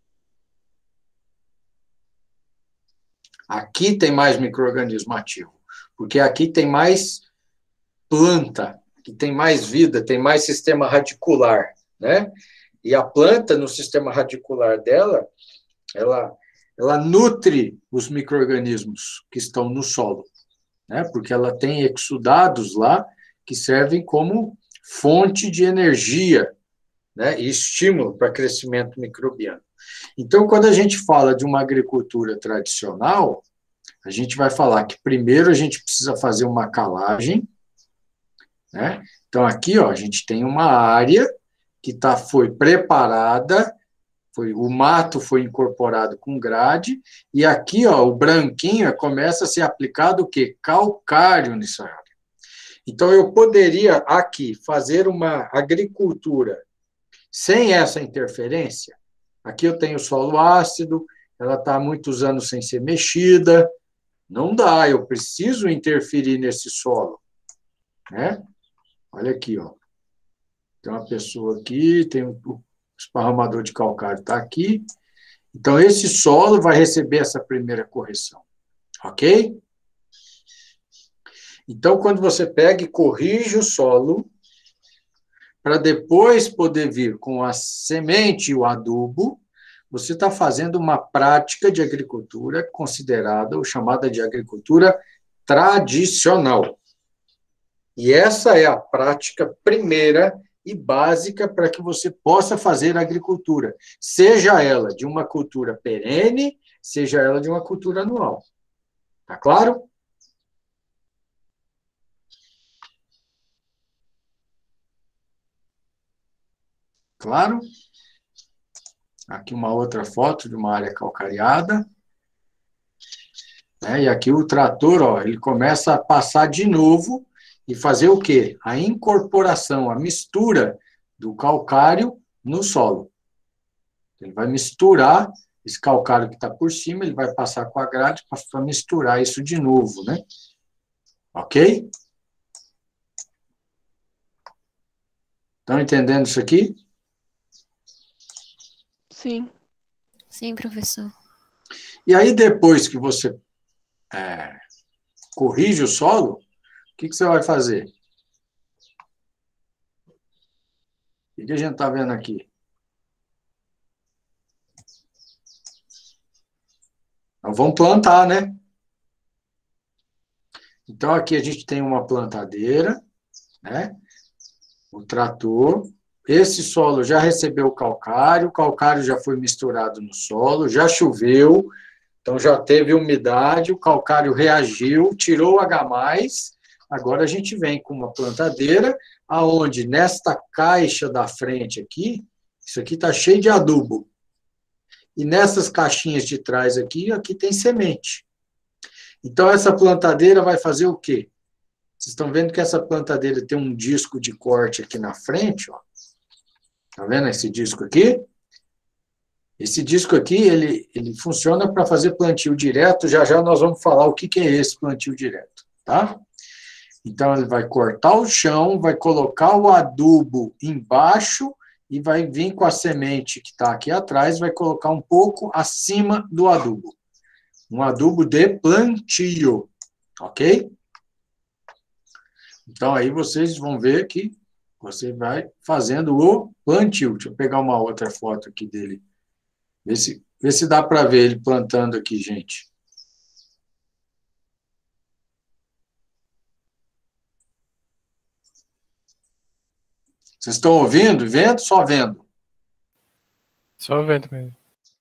Aqui tem mais micro-organismo ativo, porque aqui tem mais planta, que tem mais vida, tem mais sistema radicular, né? E a planta, no sistema radicular dela, ela nutre os micro-organismos que estão no solo, né? Porque ela tem exudados lá que servem como fonte de energia, né? E estímulo para crescimento microbiano. Então, quando a gente fala de uma agricultura tradicional, a gente vai falar que primeiro a gente precisa fazer uma calagem, né? Então, aqui, ó, a gente tem uma área que foi preparada, o mato foi incorporado com grade, e aqui, ó, o branquinho começa a ser aplicado o quê? Calcário nessa área. Então, eu poderia aqui fazer uma agricultura sem essa interferência. Aqui eu tenho solo ácido, ela está há muitos anos sem ser mexida, não dá, eu preciso interferir nesse solo, né? Olha aqui, ó. Tem uma pessoa aqui, tem o esparramador de calcário está aqui. Então, esse solo vai receber essa primeira correção, ok? Então, quando você pega e corrige o solo, para depois poder vir com a semente e o adubo, você está fazendo uma prática de agricultura considerada ou chamada de agricultura tradicional. E essa é a prática primeira e básica para que você possa fazer agricultura, seja ela de uma cultura perene, seja ela de uma cultura anual. Tá claro? Claro? Aqui uma outra foto de uma área calcareada. E aqui o trator, ó, ele começa a passar de novo e fazer o quê? A incorporação, a mistura do calcário no solo. Ele vai misturar esse calcário que está por cima, ele vai passar com a grade para misturar isso de novo, né? Ok? Estão entendendo isso aqui? Sim. Sim, professor. E aí, depois que você corrige o solo, o que você vai fazer? O que a gente está vendo aqui? Nós vamos plantar, né? Então, aqui a gente tem uma plantadeira, né? O trator. Esse solo já recebeu o calcário já foi misturado no solo, já choveu, então já teve umidade, o calcário reagiu, tirou o H+, agora a gente vem com uma plantadeira, aonde nesta caixa da frente aqui, isso aqui está cheio de adubo. E nessas caixinhas de trás aqui tem semente. Então, essa plantadeira vai fazer o quê? Vocês estão vendo que essa plantadeira tem um disco de corte aqui na frente, ó. Tá vendo esse disco aqui? Esse disco aqui, ele funciona para fazer plantio direto. Já já nós vamos falar o que é esse plantio direto, tá? Então, ele vai cortar o chão, vai colocar o adubo embaixo e vai vir com a semente que está aqui atrás, vai colocar um pouco acima do adubo. Um adubo de plantio, ok? Então, aí vocês vão ver que você vai fazendo o plantio. Deixa eu pegar uma outra foto aqui dele. Vê se dá para ver ele plantando aqui, gente. Vocês estão ouvindo? Vendo? Só vendo? Só vendo mesmo.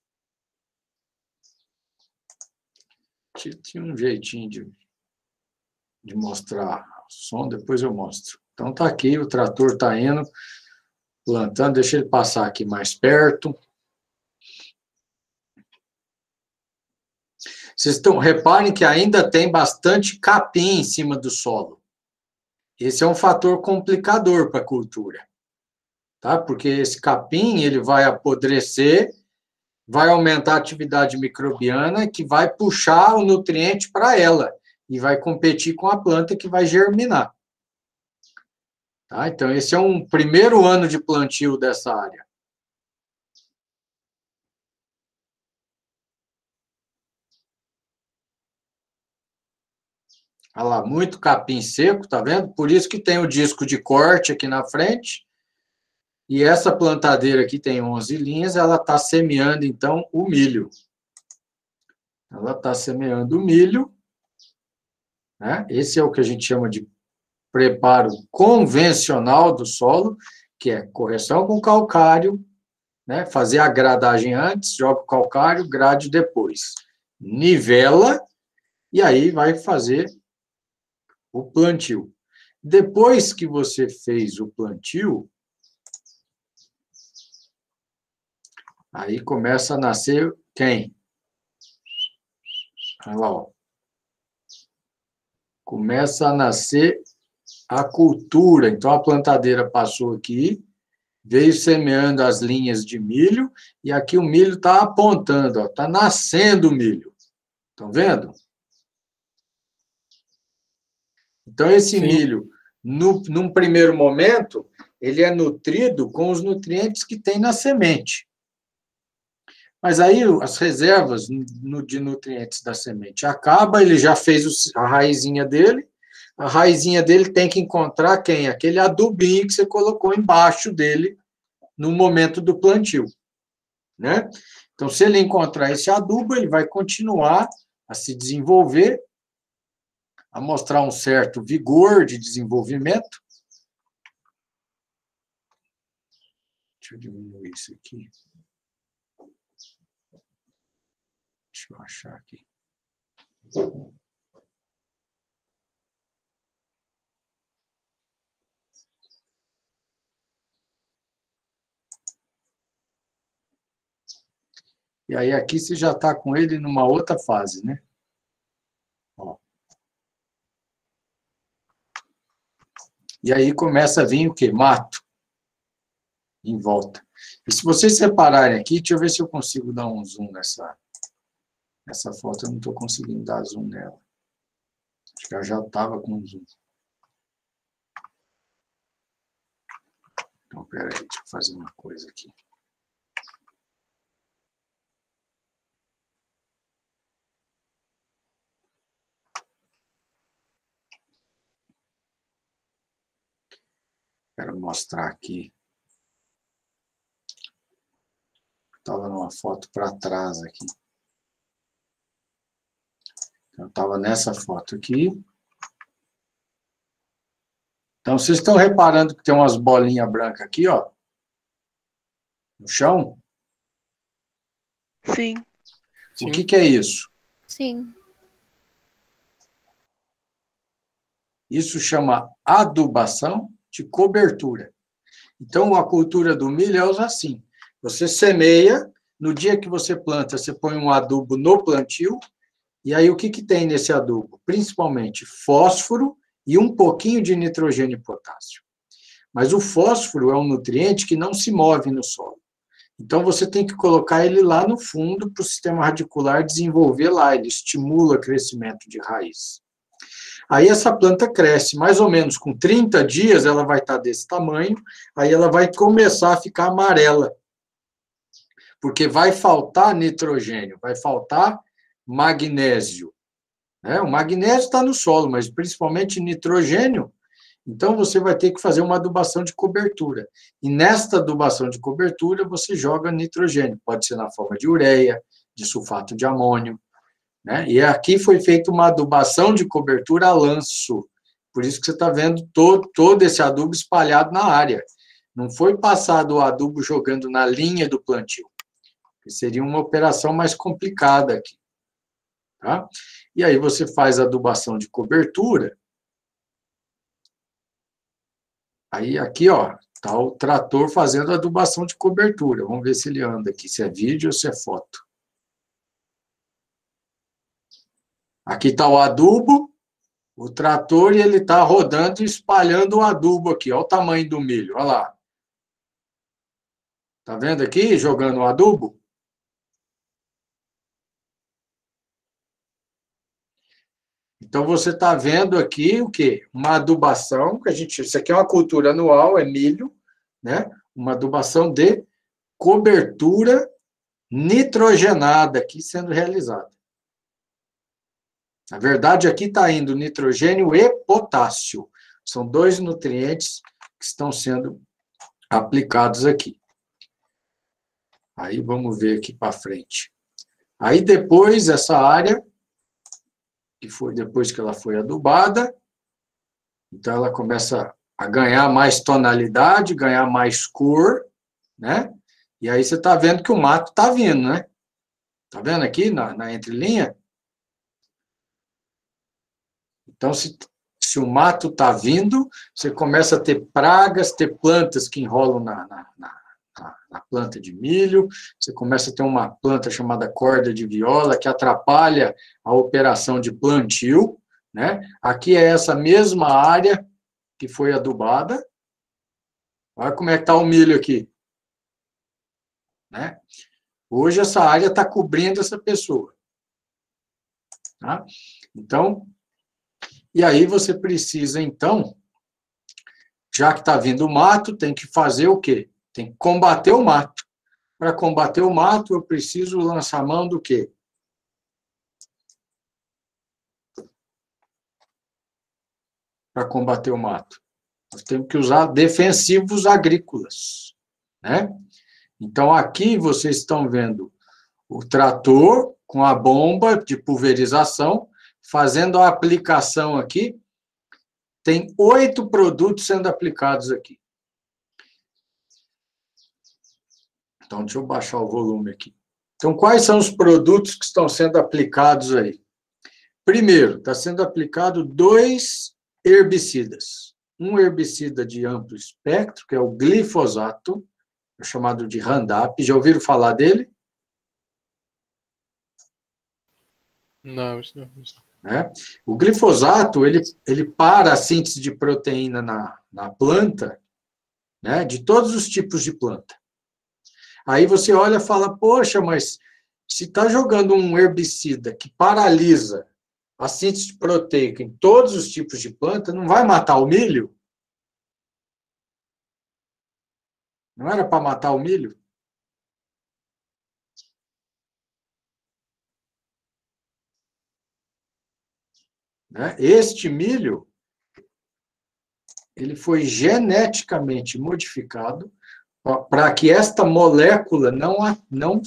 Tinha um jeitinho de mostrar o som, depois eu mostro. Então, está aqui, o trator está indo, plantando. Deixa ele passar aqui mais perto. Reparem que ainda tem bastante capim em cima do solo. Esse é um fator complicador para a cultura. tá? Porque esse capim, ele vai apodrecer, vai aumentar a atividade microbiana, que vai puxar o nutriente para ela, e vai competir com a planta que vai germinar. Tá? Então, esse é um primeiro ano de plantio dessa área. Olha lá, muito capim seco, tá vendo? Por isso que tem o disco de corte aqui na frente. E essa plantadeira aqui tem 11 linhas, ela está semeando, então, o milho. Ela está semeando o milho, né? Esse é o que a gente chama de preparo convencional do solo, que é correção com calcário, né? Fazer a gradagem antes, joga o calcário, grade depois. Nivela, e aí vai fazer o plantio. Depois que você fez o plantio, aí começa a nascer quem? Olha lá, ó. Começa a nascer a cultura. Então, a plantadeira passou aqui, veio semeando as linhas de milho, e aqui o milho está apontando, está nascendo o milho. Estão vendo? Então, esse Sim. milho, num primeiro momento, ele é nutrido com os nutrientes que tem na semente. Mas aí as reservas de nutrientes da semente acabam, ele já fez a raizinha dele, a raizinha dele tem que encontrar quem? Aquele adubinho que você colocou embaixo dele no momento do plantio, né? Então, se ele encontrar esse adubo, ele vai continuar a se desenvolver, a mostrar um certo vigor de desenvolvimento. Deixa eu diminuir isso aqui. Deixa eu achar aqui. E aí aqui você já está com ele numa outra fase, né? Ó. E aí começa a vir o quê? Mato. Em volta. E se vocês repararem aqui, deixa eu ver se eu consigo dar um zoom nessa foto. Eu não estou conseguindo dar zoom nela. Acho que ela já estava com zoom. Então, peraí, deixa eu fazer uma coisa aqui. Quero mostrar aqui. Estava numa foto para trás aqui. Eu estava nessa foto aqui. Então, vocês estão reparando que tem umas bolinhas brancas aqui, ó, no chão? Sim. O que é isso? Sim. Isso chama adubação de cobertura. Então, a cultura do milho é assim. Você semeia, no dia que você planta, você põe um adubo no plantio, e aí o que tem nesse adubo? Principalmente fósforo e um pouquinho de nitrogênio e potássio. Mas o fósforo é um nutriente que não se move no solo. Então, você tem que colocar ele lá no fundo para o sistema radicular desenvolver lá, ele estimula o crescimento de raiz. Aí essa planta cresce, mais ou menos com 30 dias, ela vai estar desse tamanho, aí ela vai começar a ficar amarela, porque vai faltar nitrogênio, vai faltar magnésio. O magnésio está no solo, mas principalmente nitrogênio, então você vai ter que fazer uma adubação de cobertura. E nesta adubação de cobertura, você joga nitrogênio, pode ser na forma de ureia, de sulfato de amônio, né? E aqui foi feita uma adubação de cobertura a lanço. Por isso que você está vendo todo esse adubo espalhado na área. Não foi passado o adubo jogando na linha do plantio. Seria uma operação mais complicada aqui. Tá? E aí você faz a adubação de cobertura. Aí aqui, ó, está o trator fazendo a adubação de cobertura. Vamos ver se ele anda aqui, se é vídeo ou se é foto. Aqui está o adubo, o trator, e ele está rodando e espalhando o adubo aqui. Olha o tamanho do milho, olha lá. Tá vendo aqui, jogando o adubo? Então, você está vendo aqui o quê? Uma adubação, isso aqui é uma cultura anual, é milho, né? Uma adubação de cobertura nitrogenada aqui sendo realizada. Na verdade, aqui está indo nitrogênio e potássio. São 2 nutrientes que estão sendo aplicados aqui. Aí, vamos ver aqui para frente. Aí, depois, essa área, que foi depois que ela foi adubada, então ela começa a ganhar mais tonalidade, ganhar mais cor, né? E aí você está vendo que o mato está vindo, né? Está vendo aqui na entrelinha? Então, se o mato está vindo, você começa a ter pragas, ter plantas que enrolam na planta de milho, você começa a ter uma planta chamada corda de viola, que atrapalha a operação de plantio, né? Aqui é essa mesma área que foi adubada. Olha como é que está o milho aqui. Né? Hoje essa área está cobrindo essa pessoa. Tá? Então, e aí você precisa, então, já que está vindo o mato, tem que fazer o quê? Tem que combater o mato. Para combater o mato, eu preciso lançar mão do quê? Para combater o mato. Nós temos que usar defensivos agrícolas, né? Então, aqui vocês estão vendo o trator com a bomba de pulverização, fazendo a aplicação aqui. Tem 8 produtos sendo aplicados aqui. Então, deixa eu baixar o volume aqui. Então, quais são os produtos que estão sendo aplicados aí? Primeiro, está sendo aplicado 2 herbicidas. Um herbicida de amplo espectro, que é o glifosato, é chamado de Roundup. Já ouviram falar dele? Não, isso não. Né? O glifosato, ele para a síntese de proteína na planta, né, de todos os tipos de planta. Aí você olha e fala, poxa, mas se está jogando um herbicida que paralisa a síntese proteica em todos os tipos de planta, não vai matar o milho? Não era para matar o milho? Né? Este milho, ele foi geneticamente modificado para que esta molécula não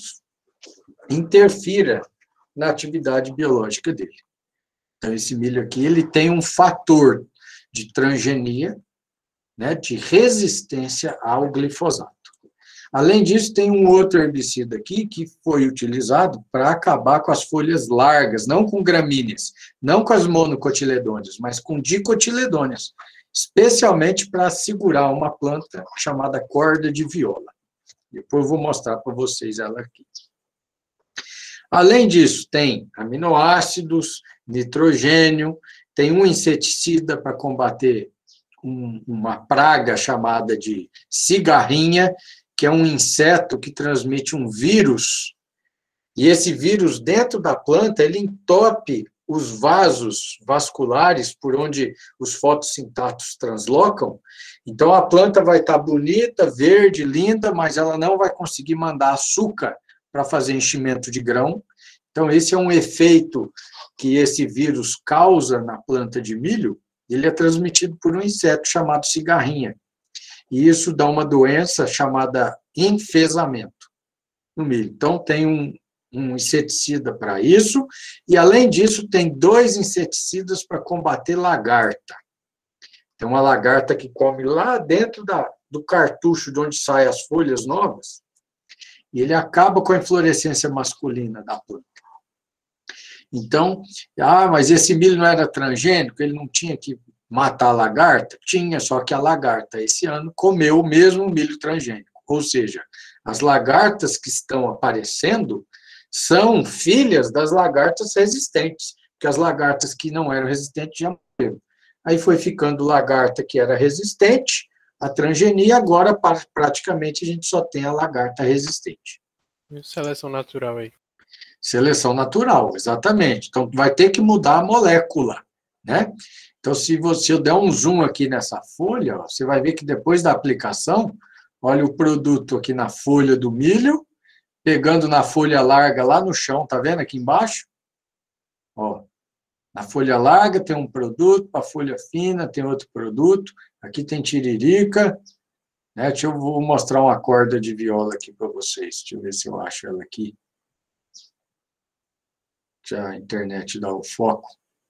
interfira na atividade biológica dele. Então, esse milho aqui, ele tem um fator de transgenia, né, de resistência ao glifosato. Além disso, tem um outro herbicida aqui que foi utilizado para acabar com as folhas largas, não com gramíneas, não com as monocotiledôneas, mas com dicotiledôneas, especialmente para segurar uma planta chamada corda de viola. Depois eu vou mostrar para vocês ela aqui. Além disso, tem aminoácidos, nitrogênio, tem um inseticida para combater uma praga chamada de cigarrinha, que é um inseto que transmite um vírus, e esse vírus dentro da planta, ele entope os vasos vasculares por onde os fotossintatos translocam, então a planta vai estar bonita, verde, linda, mas ela não vai conseguir mandar açúcar para fazer enchimento de grão. Então esse é um efeito que esse vírus causa na planta de milho, ele é transmitido por um inseto chamado cigarrinha. E isso dá uma doença chamada enfesamento no milho. Então, tem um inseticida para isso, e, além disso, tem 2 inseticidas para combater lagarta. Tem uma lagarta que come lá dentro do cartucho de onde saem as folhas novas, e ele acaba com a inflorescência masculina da planta. Então, mas esse milho não era transgênico, ele não tinha que matar a lagarta? Tinha, só que a lagarta, esse ano, comeu o mesmo milho transgênico. Ou seja, as lagartas que estão aparecendo são filhas das lagartas resistentes, porque as lagartas que não eram resistentes já morreram. Aí foi ficando lagarta que era resistente, a transgenia, agora praticamente a gente só tem a lagarta resistente. Seleção natural aí. Seleção natural, exatamente. Então, vai ter que mudar a molécula, né? Então, se eu der um zoom aqui nessa folha, ó, você vai ver que depois da aplicação, olha o produto aqui na folha do milho, pegando na folha larga lá no chão, tá vendo aqui embaixo? Ó, na folha larga tem um produto, para a folha fina tem outro produto, aqui tem tiririca, né? Vou mostrar uma corda de viola aqui para vocês, deixa eu ver se eu acho ela aqui. Já a internet dá o foco.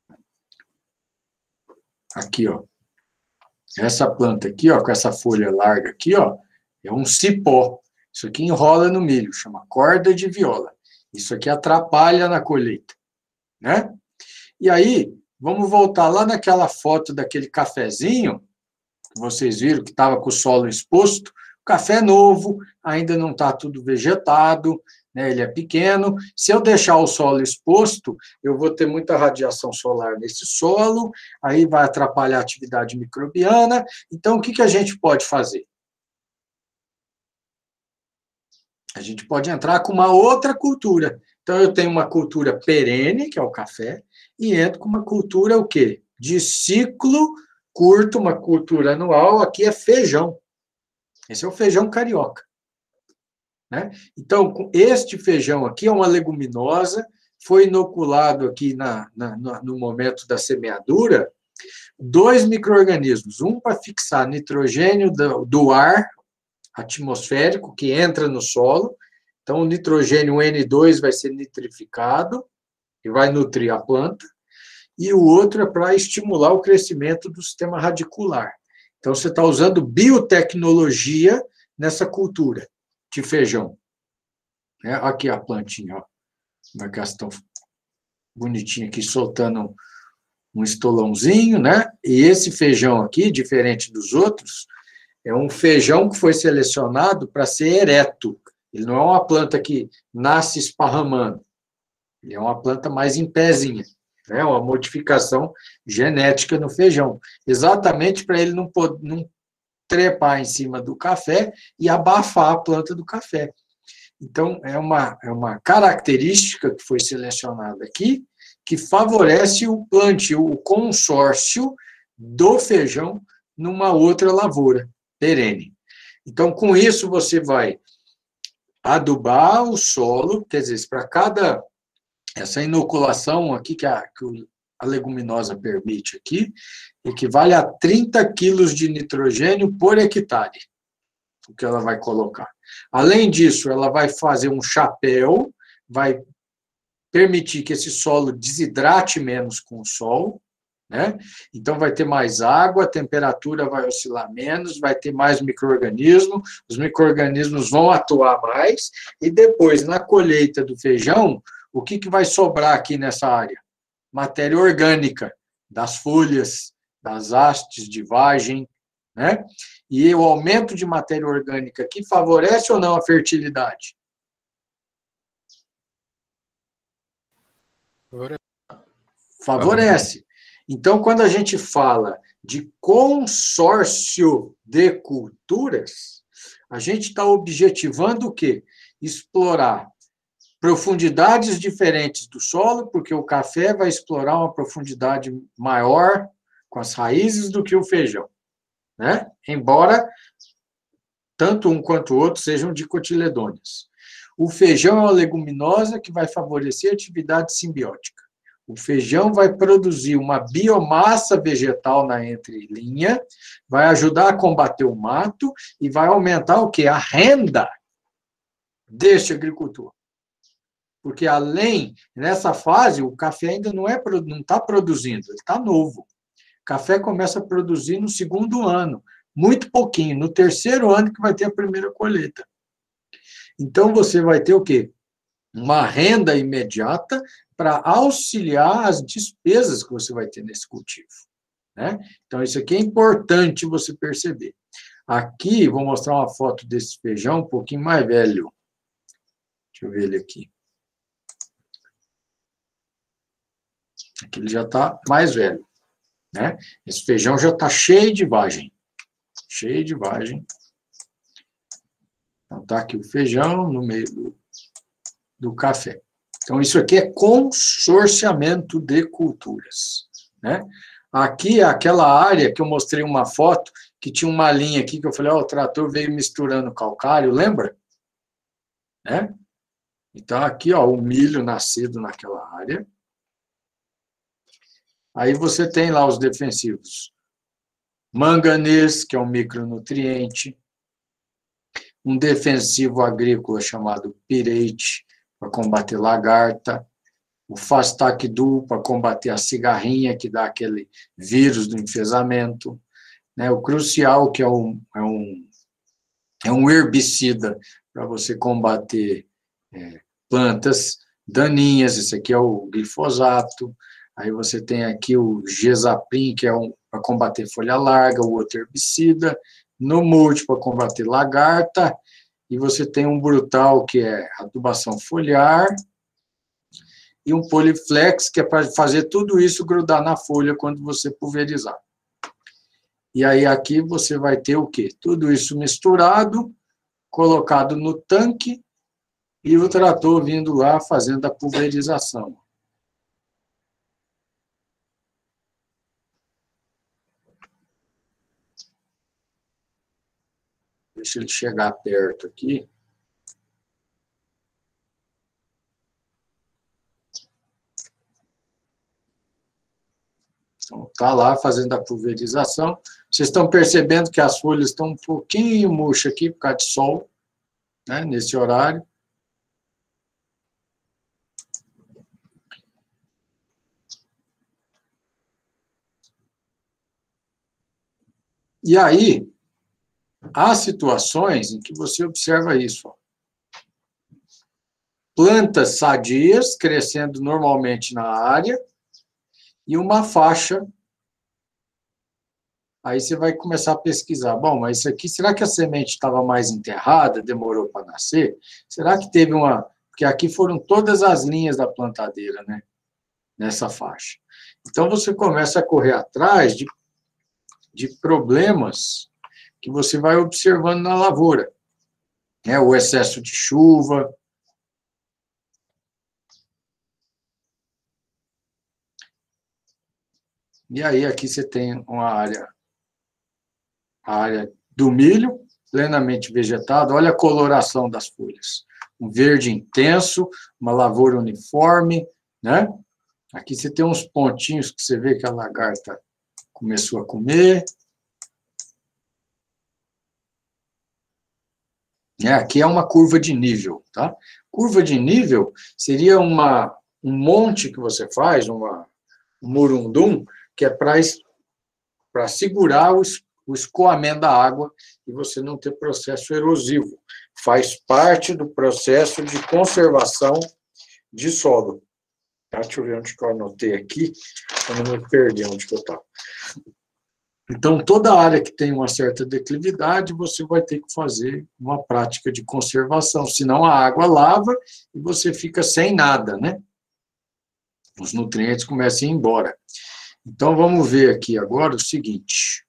Aqui, ó. Essa planta aqui, ó, com essa folha larga aqui, ó, é um cipó. Isso aqui enrola no milho, chama corda de viola. Isso aqui atrapalha na colheita, né? E aí, vamos voltar lá naquela foto daquele cafezinho, que vocês viram que estava com o solo exposto. O café é novo, ainda não está tudo vegetado, né? Ele é pequeno. Se eu deixar o solo exposto, eu vou ter muita radiação solar nesse solo, aí vai atrapalhar a atividade microbiana. Então, o que a gente pode fazer? A gente pode entrar com uma outra cultura. Então, eu tenho uma cultura perene, que é o café, e entro com uma cultura o quê? De ciclo curto, uma cultura anual, aqui é feijão. Esse é o feijão carioca, né? Então, este feijão aqui é uma leguminosa, foi inoculado aqui no momento da semeadura, 2 micro-organismos, um para fixar nitrogênio do ar atmosférico que entra no solo, então o nitrogênio N2 vai ser nitrificado e vai nutrir a planta, e o outro é para estimular o crescimento do sistema radicular. Então, você está usando biotecnologia nessa cultura de feijão. Aqui a plantinha, ó. Como é que elas estão bonitinhas aqui, soltando um estolãozinho, né? E esse feijão aqui, diferente dos outros, é um feijão que foi selecionado para ser ereto. Ele não é uma planta que nasce esparramando. Ele é uma planta mais em pezinha. É uma modificação genética no feijão, exatamente para ele não trepar em cima do café e abafar a planta do café. Então, é uma característica que foi selecionada aqui, que favorece o plantio, o consórcio do feijão numa outra lavoura perene. Então, com isso, você vai adubar o solo, quer dizer, para cada essa inoculação aqui que a leguminosa permite aqui, equivale a 30 quilos de nitrogênio por hectare, o que ela vai colocar. Além disso, ela vai fazer um chapéu, vai permitir que esse solo desidrate menos com o sol, né? Então, vai ter mais água, a temperatura vai oscilar menos, vai ter mais micro-organismos, os micro-organismos vão atuar mais, e depois, na colheita do feijão, o que vai sobrar aqui nessa área? Matéria orgânica, das folhas, das hastes de vagem, né? E o aumento de matéria orgânica aqui favorece ou não a fertilidade? Favorece. Então, quando a gente fala de consórcio de culturas, a gente está objetivando o quê? Explorar profundidades diferentes do solo, porque o café vai explorar uma profundidade maior com as raízes do que o feijão, né? Embora tanto um quanto o outro sejam dicotiledôneos. O feijão é uma leguminosa que vai favorecer a atividade simbiótica. O feijão vai produzir uma biomassa vegetal na entrelinha, vai ajudar a combater o mato e vai aumentar o quê? A renda deste agricultor. Porque nessa fase, o café ainda não está produzindo, ele está novo. O café começa a produzir no 2º ano, muito pouquinho, no 3º ano que vai ter a primeira colheita. Então, você vai ter o quê? Uma renda imediata para auxiliar as despesas que você vai ter nesse cultivo, né? Então, isso aqui é importante você perceber. Aqui, vou mostrar uma foto desse feijão um pouquinho mais velho. Deixa eu ver ele aqui. Aqui ele já está mais velho, né? Esse feijão já está cheio de vagem. cheio de vagem. Então, está aqui o feijão no meio do café. Então, isso aqui é consorciamento de culturas, né? Aqui é aquela área que eu mostrei uma foto, que tinha uma linha aqui, que eu falei, o trator veio misturando calcário, lembra? Né? Então, aqui, o milho nascido naquela área. Aí você tem lá os defensivos. Manganês, que é um micronutriente. Um defensivo agrícola chamado pireite, para combater lagarta. O Fastacdu, para combater a cigarrinha, que dá aquele vírus do enfesamento. Né? O Crucial, que é um herbicida para você combater plantas daninhas. Esse aqui é o glifosato. Aí você tem aqui o Gesaprim, que é para combater folha larga, o outro herbicida. No multi, para combater lagarta. E você tem um Brutal, que é adubação foliar. E um Poliflex, que é para fazer tudo isso grudar na folha quando você pulverizar. E aí aqui você vai ter o quê? Tudo isso misturado, colocado no tanque, e o trator vindo lá fazendo a pulverização. Deixa ele chegar perto aqui. Então, está lá fazendo a pulverização. Vocês estão percebendo que as folhas estão um pouquinho murchas aqui por causa de sol, né, nesse horário. E aí, há situações em que você observa isso. Plantas sadias crescendo normalmente na área, e uma faixa, aí você vai começar a pesquisar. Bom, mas isso aqui, será que a semente estava mais enterrada, demorou para nascer? Será que teve uma... Porque aqui foram todas as linhas da plantadeira, né? Nessa faixa. Então, você começa a correr atrás de problemas que você vai observando na lavoura. O excesso de chuva... E aí, aqui você tem uma área, a área do milho, plenamente vegetada. Olha a coloração das folhas. Um verde intenso, uma lavoura uniforme, né? Aqui você tem uns pontinhos que você vê que a lagarta começou a comer. Aqui é uma curva de nível, tá? Curva de nível seria um monte que você faz, um murundum, que é para segurar o escoamento da água e você não ter processo erosivo. Faz parte do processo de conservação de solo. Deixa eu ver onde que eu anotei aqui, para não me perder onde que eu estava. Então, toda área que tem uma certa declividade, você vai ter que fazer uma prática de conservação, senão a água lava e você fica sem nada, né? Os nutrientes começam a ir embora. Então, vamos ver aqui agora o seguinte.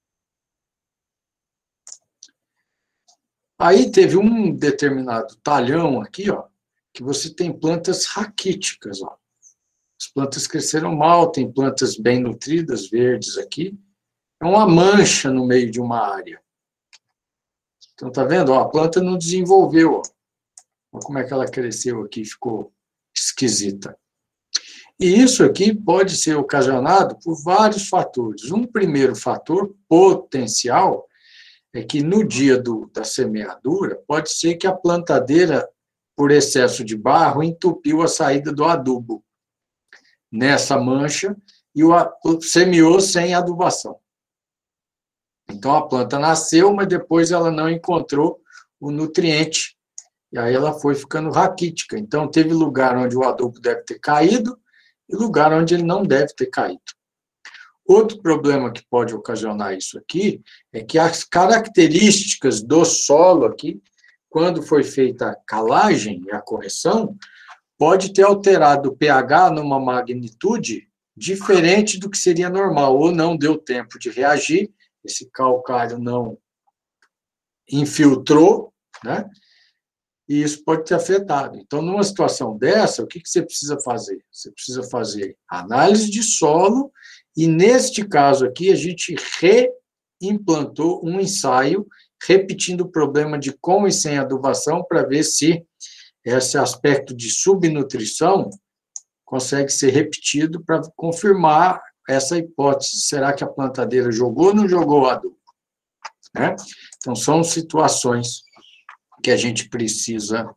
Aí teve um determinado talhão aqui, que você tem plantas raquíticas, As plantas cresceram mal, tem plantas bem nutridas, verdes aqui. É uma mancha no meio de uma área. Então, tá vendo? A planta não desenvolveu, Olha como é que ela cresceu aqui, ficou esquisita. E isso aqui pode ser ocasionado por vários fatores. Um primeiro fator potencial é que no dia da semeadura, pode ser que a plantadeira, por excesso de barro, entupiu a saída do adubo nessa mancha e semeou sem adubação. Então, a planta nasceu, mas depois ela não encontrou o nutriente, e aí ela foi ficando raquítica. Então, teve lugar onde o adubo deve ter caído, e lugar onde ele não deve ter caído. Outro problema que pode ocasionar isso aqui é que as características do solo aqui, quando foi feita a calagem e a correção, pode ter alterado o pH numa magnitude diferente do que seria normal, ou não deu tempo de reagir, esse calcário não infiltrou, né? E isso pode ter afetado. Então, numa situação dessa, o que você precisa fazer? Você precisa fazer análise de solo e, neste caso aqui, a gente reimplantou um ensaio, repetindo o problema de com e sem adubação, para ver se esse aspecto de subnutrição consegue ser repetido para confirmar essa hipótese. Será que a plantadeira jogou ou não jogou adubo? Né? Então, são situações que a gente precisa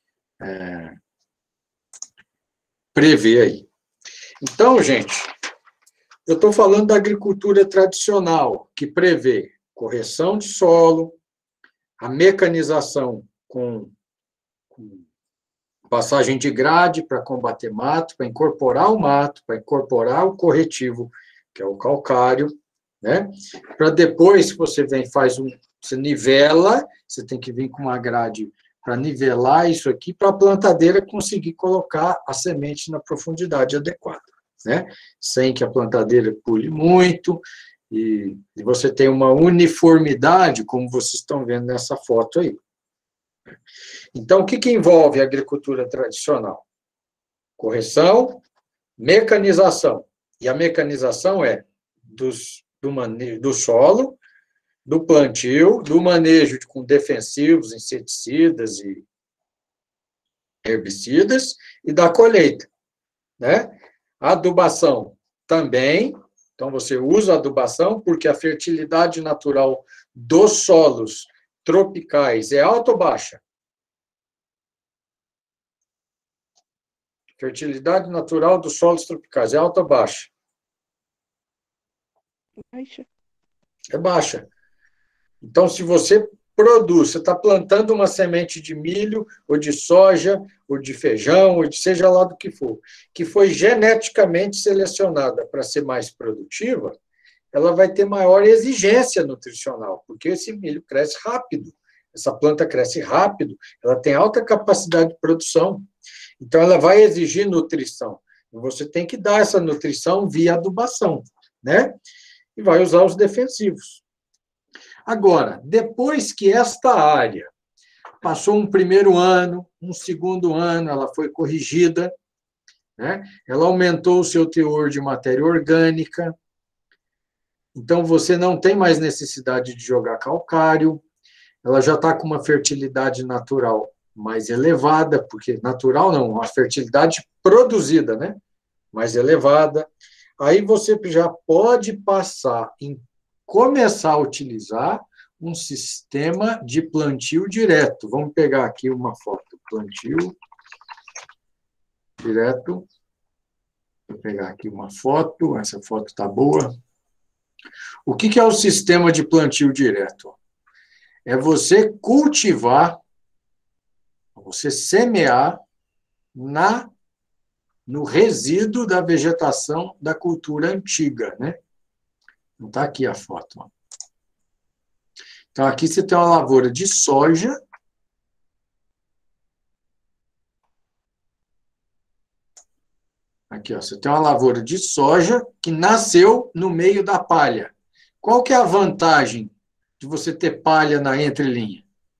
prever aí. Então, gente, eu estou falando da agricultura tradicional, que prevê correção de solo, a mecanização com passagem de grade para combater mato, para incorporar o mato, para incorporar o corretivo, que é o calcário, né? Para depois que você vem, você nivela, você tem que vir com uma grade para nivelar isso aqui, para a plantadeira conseguir colocar a semente na profundidade adequada, né? Sem que a plantadeira pule muito, e você tem uma uniformidade, como vocês estão vendo nessa foto aí. Então, o que envolve a agricultura tradicional? Correção, mecanização. E a mecanização é do solo, do plantio, do manejo com defensivos, inseticidas e herbicidas, e da colheita, né? A adubação também. Então, você usa a adubação porque a fertilidade natural dos solos tropicais é alta ou baixa? Fertilidade natural dos solos tropicais é alta ou baixa? Baixa. É baixa. Então, se você produz, você está plantando uma semente de milho, ou de soja, ou de feijão, ou de seja lá do que foi geneticamente selecionada para ser mais produtiva, ela vai ter maior exigência nutricional, porque esse milho cresce rápido, essa planta cresce rápido, ela tem alta capacidade de produção, então ela vai exigir nutrição. E você tem que dar essa nutrição via adubação, né? E vai usar os defensivos. Agora, depois que esta área passou um primeiro ano, um segundo ano, ela foi corrigida, né? Ela aumentou o seu teor de matéria orgânica, então você não tem mais necessidade de jogar calcário, ela já está com uma fertilidade natural mais elevada, porque natural não, a fertilidade produzida, né? Mais elevada. Aí você já pode passar em começar a utilizar um sistema de plantio direto. Vamos pegar aqui uma foto, plantio direto. Vou pegar aqui uma foto, essa foto está boa. O que é o sistema de plantio direto? É você cultivar, você semear no resíduo da vegetação da cultura antiga, né? Não está aqui a foto. Ó. Então, aqui você tem uma lavoura de soja. Aqui, ó, você tem uma lavoura de soja que nasceu no meio da palha. Qual que é a vantagem de você ter palha na entrelinha?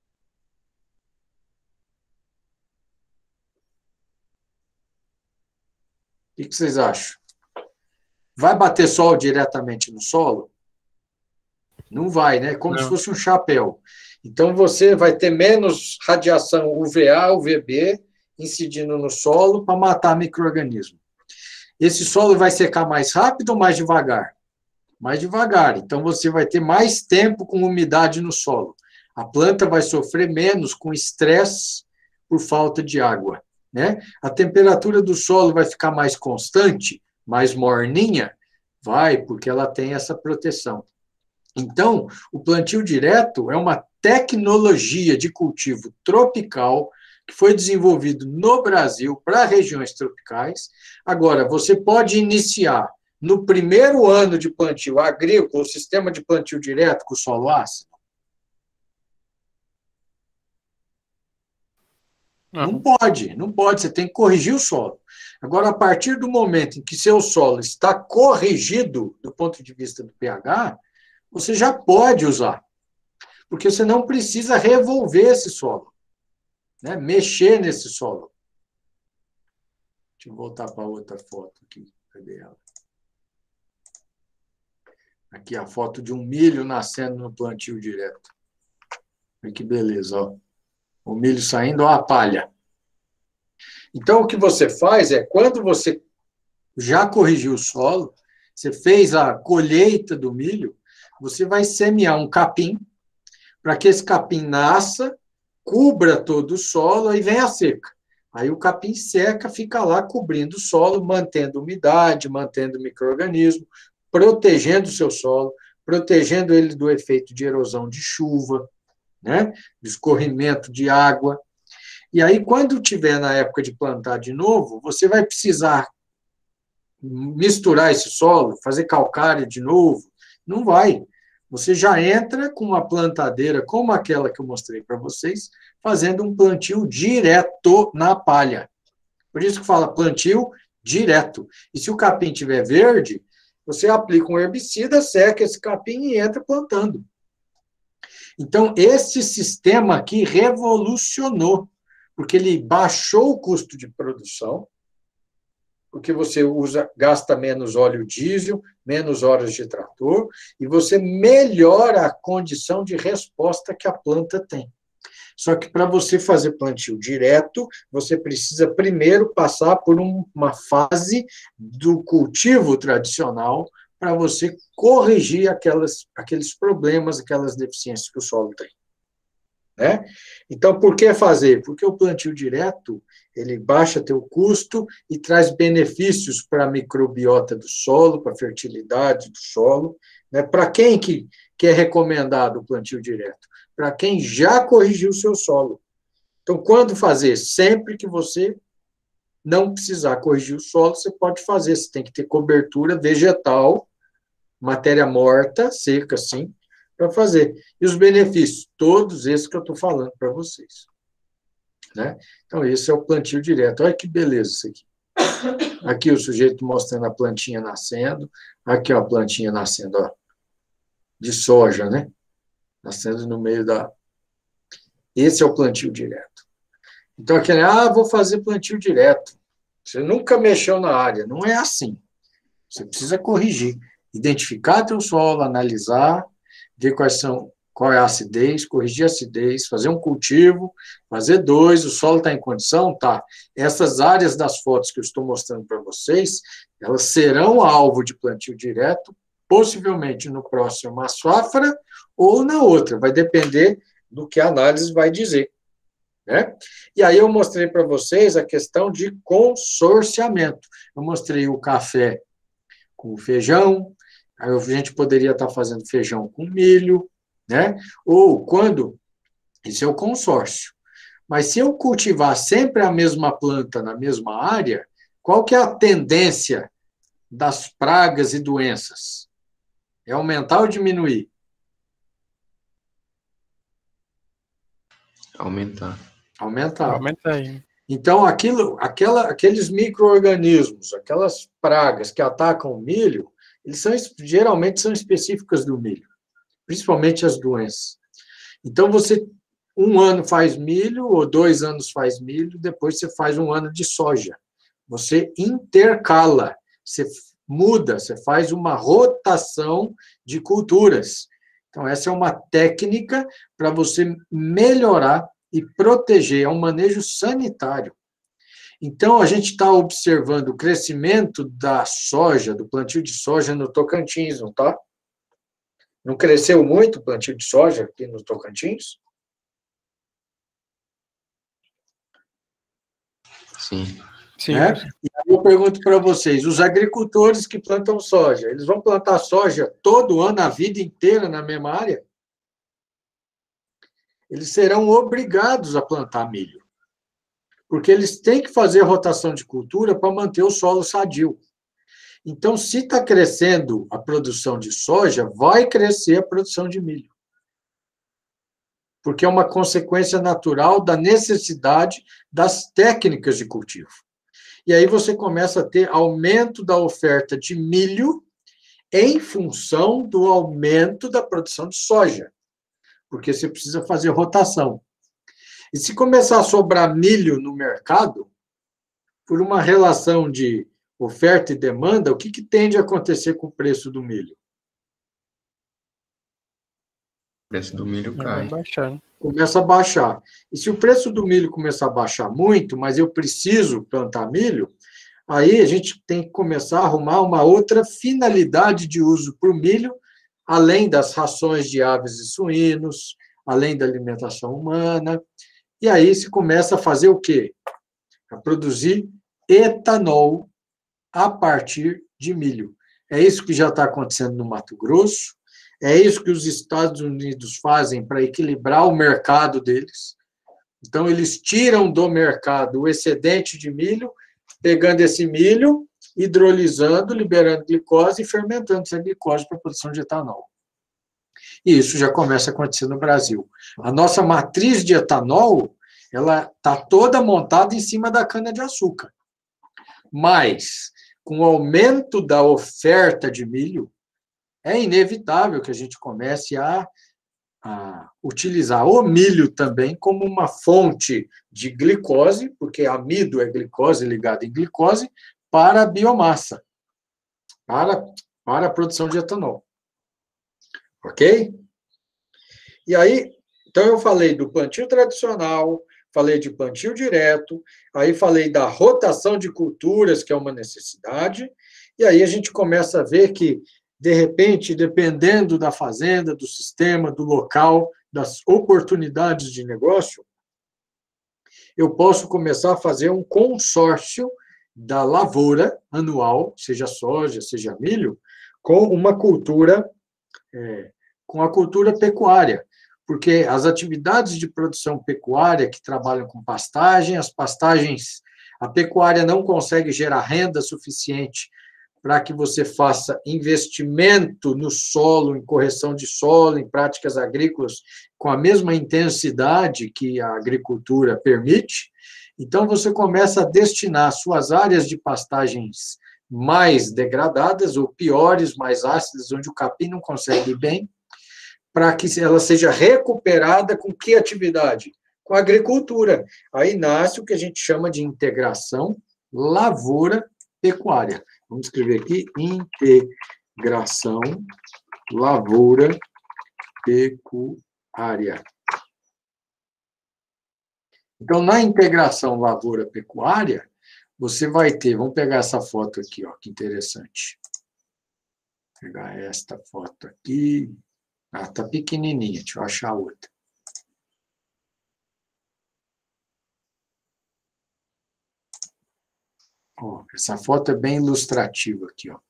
O que vocês acham? Vai bater sol diretamente no solo? Não vai, né? Como se fosse um chapéu. Então, você vai ter menos radiação UVA, UVB, incidindo no solo para matar micro-organismo. Esse solo vai secar mais rápido ou mais devagar? Mais devagar. Então, você vai ter mais tempo com umidade no solo. A planta vai sofrer menos com estresse por falta de água, né? A temperatura do solo vai ficar mais constante, mais morninha? Vai, porque ela tem essa proteção. Então, o plantio direto é uma tecnologia de cultivo tropical que foi desenvolvido no Brasil para regiões tropicais. Agora, você pode iniciar no primeiro ano de plantio agrícola o sistema de plantio direto com solo ácido? Não pode, não pode, você tem que corrigir o solo. Agora, a partir do momento em que seu solo está corrigido do ponto de vista do pH, você já pode usar, porque você não precisa revolver esse solo, né? Mexer nesse solo. Deixa eu voltar para outra foto aqui. Cadê ela? Aqui a foto de um milho nascendo no plantio direto. Olha que beleza, ó. O milho saindo, ó, a palha. Então, o que você faz é, quando você já corrigiu o solo, você fez a colheita do milho, você vai semear um capim, para que esse capim nasça, cubra todo o solo, aí vem a seca. Aí o capim seca, fica lá cobrindo o solo, mantendo umidade, mantendo micro-organismo, protegendo o seu solo, protegendo ele do efeito de erosão de chuva, né? De escorrimento de água. E aí, quando tiver na época de plantar de novo, você vai precisar misturar esse solo, fazer calcário de novo? Não vai. Você já entra com uma plantadeira como aquela que eu mostrei para vocês, fazendo um plantio direto na palha. Por isso que fala plantio direto. E se o capim estiver verde, você aplica um herbicida, seca esse capim e entra plantando. Então, esse sistema aqui revolucionou, porque ele baixou o custo de produção, porque você gasta menos óleo diesel, menos horas de trator, e você melhora a condição de resposta que a planta tem. Só que para você fazer plantio direto, você precisa primeiro passar por uma fase do cultivo tradicional para você corrigir aqueles problemas, aquelas deficiências que o solo tem. Né? Então, por que fazer? Porque o plantio direto, ele baixa teu custo e traz benefícios para a microbiota do solo, para a fertilidade do solo. Né? Para quem que é recomendado o plantio direto? Para quem já corrigiu o seu solo. Então, quando fazer? Sempre que você não precisar corrigir o solo, você pode fazer. Você tem que ter cobertura vegetal, matéria morta, seca, assim, para fazer. E os benefícios? Todos esses que eu estou falando para vocês. Né? Então, esse é o plantio direto. Olha que beleza isso aqui. Aqui o sujeito mostrando a plantinha nascendo. Aqui, ó, a plantinha nascendo, ó, de soja, né? Nascendo no meio da... Esse é o plantio direto. Então, aquele, vou fazer plantio direto. Você nunca mexeu na área. Não é assim. Você precisa corrigir. Identificar teu solo, analisar, ver qual é a acidez, corrigir a acidez, fazer um cultivo, fazer 2, o solo está em condição? Tá. Essas áreas das fotos que eu estou mostrando para vocês, elas serão alvo de plantio direto, possivelmente no próximo safra ou na outra, vai depender do que a análise vai dizer. Né? E aí eu mostrei para vocês a questão de consorciamento. Eu mostrei o café com o feijão, aí a gente poderia estar fazendo feijão com milho, né? Ou quando... Isso é o consórcio. Mas se eu cultivar sempre a mesma planta na mesma área, qual que é a tendência das pragas e doenças? É aumentar ou diminuir? Aumentar. Aumentar. Aumenta aí. Então, aqueles micro-organismos, aquelas pragas que atacam o milho, eles geralmente são específicas do milho, principalmente as doenças. Então, você 1 ano faz milho, ou 2 anos faz milho, depois você faz 1 ano de soja. Você intercala, você muda, você faz uma rotação de culturas. Então, essa é uma técnica para você melhorar e proteger, é um manejo sanitário. Então, a gente está observando o crescimento da soja, do plantio de soja no Tocantins, não está? Não cresceu muito o plantio de soja aqui no Tocantins? Sim. Sim. Né? E aí eu pergunto para vocês, os agricultores que plantam soja, eles vão plantar soja todo ano, a vida inteira na mesma área? Eles serão obrigados a plantar milho, porque eles têm que fazer rotação de cultura para manter o solo sadio. Então, se está crescendo a produção de soja, vai crescer a produção de milho. Porque é uma consequência natural da necessidade das técnicas de cultivo. E aí você começa a ter aumento da oferta de milho em função do aumento da produção de soja, porque você precisa fazer rotação. E se começar a sobrar milho no mercado, por uma relação de oferta e demanda, o que tende a acontecer com o preço do milho? O preço do milho Vai cai. baixando. Começa a baixar. E se o preço do milho começar a baixar muito, mas eu preciso plantar milho, aí a gente tem que começar a arrumar uma outra finalidade de uso para o milho, além das rações de aves e suínos, além da alimentação humana. E aí se começa a fazer o quê? A produzir etanol a partir de milho. É isso que já está acontecendo no Mato Grosso, é isso que os Estados Unidos fazem para equilibrar o mercado deles. Então, eles tiram do mercado o excedente de milho, pegando esse milho, hidrolisando, liberando glicose e fermentando essa glicose para a produção de etanol. E isso já começa a acontecer no Brasil. A nossa matriz de etanol, ela está toda montada em cima da cana-de-açúcar. Mas, com o aumento da oferta de milho, é inevitável que a gente comece a utilizar o milho também como uma fonte de glicose, porque amido é glicose ligada em glicose, para a biomassa, para a produção de etanol. Ok? E aí, então eu falei do plantio tradicional, falei de plantio direto, aí falei da rotação de culturas, que é uma necessidade, e aí a gente começa a ver que, de repente, dependendo da fazenda, do sistema, do local, das oportunidades de negócio, eu posso começar a fazer um consórcio da lavoura anual, seja soja, seja milho, com uma cultura, com a cultura pecuária, porque as atividades de produção pecuária que trabalham com pastagem, as pastagens, a pecuária não consegue gerar renda suficiente para que você faça investimento no solo, em correção de solo, em práticas agrícolas, com a mesma intensidade que a agricultura permite. Então, você começa a destinar suas áreas de pastagens mais degradadas, ou piores, mais ácidas, onde o capim não consegue ir bem, para que ela seja recuperada com que atividade? Com a agricultura. Aí nasce o que a gente chama de integração lavoura-pecuária. Vamos escrever aqui, integração lavoura-pecuária. Então, na integração lavoura-pecuária, você vai ter, vamos pegar essa foto aqui, ó, que interessante. Vou pegar esta foto aqui. Ah, está pequenininha, deixa eu achar outra. Ó, essa foto é bem ilustrativa aqui, ó.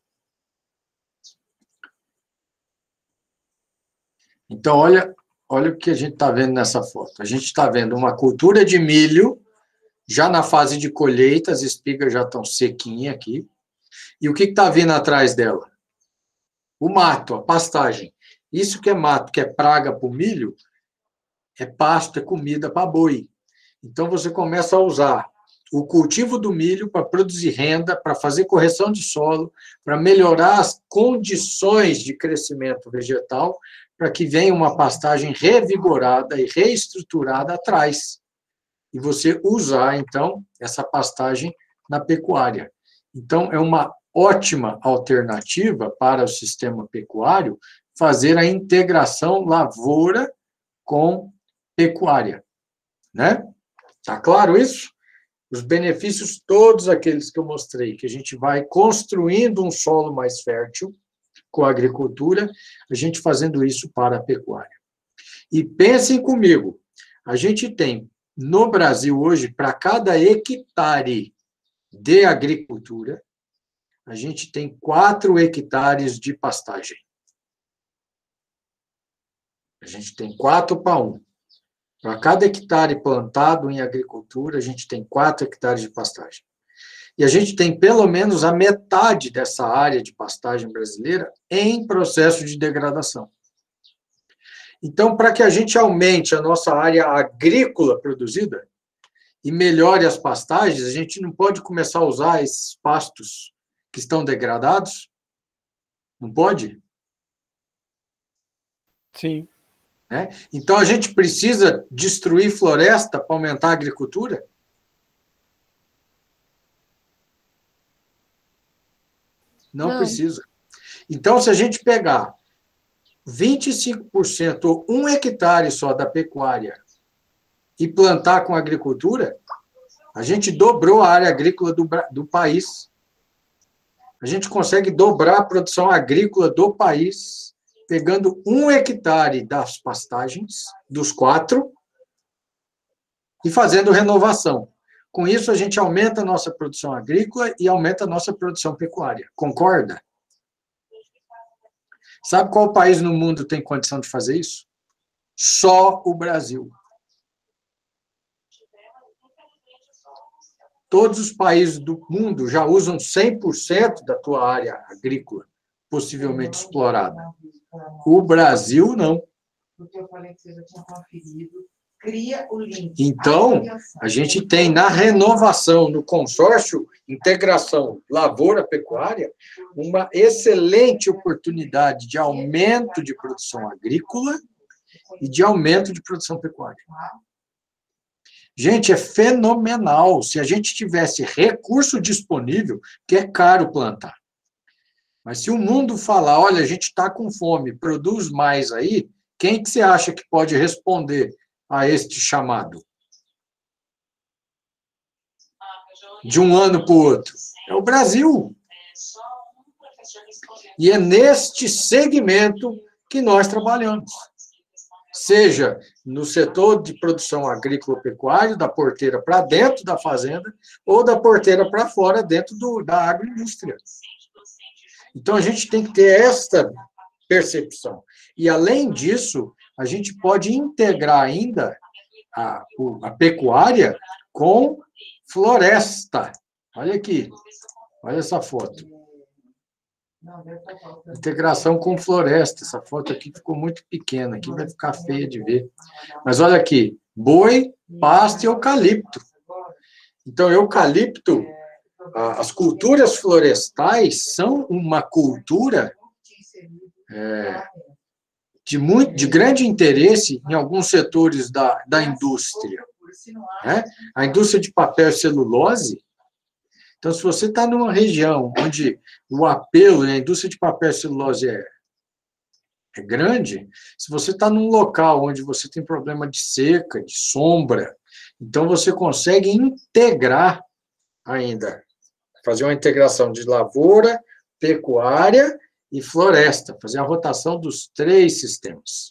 Então, olha o que a gente está vendo nessa foto. A gente está vendo uma cultura de milho, já na fase de colheita, as espigas já estão sequinhas aqui. E o que está vindo atrás dela? O mato, a pastagem. Isso que é mato, que é praga para o milho, é pasto, é comida para boi. Então, você começa a usar o cultivo do milho para produzir renda, para fazer correção de solo, para melhorar as condições de crescimento vegetal, para que venha uma pastagem revigorada e reestruturada atrás. E você usar, então, essa pastagem na pecuária. Então, é uma ótima alternativa para o sistema pecuário fazer a integração lavoura com pecuária. Né? Tá claro isso? Os benefícios, todos aqueles que eu mostrei, que a gente vai construindo um solo mais fértil com a agricultura, a gente fazendo isso para a pecuária. E pensem comigo, a gente tem, no Brasil hoje, para cada hectare de agricultura, a gente tem 4 hectares de pastagem. A gente tem 4 para 1. Para cada hectare plantado em agricultura, a gente tem 4 hectares de pastagem. E a gente tem pelo menos a metade dessa área de pastagem brasileira em processo de degradação. Então, para que a gente aumente a nossa área agrícola produzida e melhore as pastagens, a gente não pode começar a usar esses pastos que estão degradados Não pode? Sim. Né? Então, a gente precisa destruir floresta para aumentar a agricultura? Não precisa. Então, se a gente pegar 25% ou 1 hectare só da pecuária e plantar com agricultura, a gente dobrou a área agrícola do país. A gente consegue dobrar a produção agrícola do país, pegando 1 hectare das pastagens, dos 4, e fazendo renovação. Com isso, a gente aumenta a nossa produção agrícola e aumenta a nossa produção pecuária. Concorda? Sabe qual país no mundo tem condição de fazer isso? Só o Brasil. Todos os países do mundo já usam 100% da tua área agrícola, possivelmente explorada. O Brasil, não. Porque eu falei que você já tinha conferido. Cria o link. Então, a gente tem na renovação, no consórcio integração lavoura-pecuária, uma excelente oportunidade de aumento de produção agrícola e de aumento de produção pecuária. Gente, é fenomenal. Se a gente tivesse recurso disponível, que é caro plantar. Mas se o mundo falar, olha, a gente está com fome, produz mais aí, quem que você acha que pode responder a este chamado? De um ano para o outro. É o Brasil. E é neste segmento que nós trabalhamos. Seja no setor de produção agrícola pecuária, da porteira para dentro da fazenda, ou da porteira para fora, dentro da agroindústria. Então, a gente tem que ter esta percepção. E, além disso, a gente pode integrar ainda a pecuária com floresta. Olha aqui, olha essa foto. Integração com floresta. Essa foto aqui ficou muito pequena, aqui vai ficar feia de ver. Mas olha aqui, boi, pasto e eucalipto. Então, eucalipto, as culturas florestais são uma cultura de grande interesse em alguns setores da indústria. Né? A indústria de papel e celulose. Então, se você está numa região onde o apelo e a indústria de papel e celulose é grande, se você está num local onde você tem problema de seca, de sombra, então você consegue integrar ainda, fazer uma integração de lavoura, pecuária e floresta, fazer a rotação dos 3 sistemas.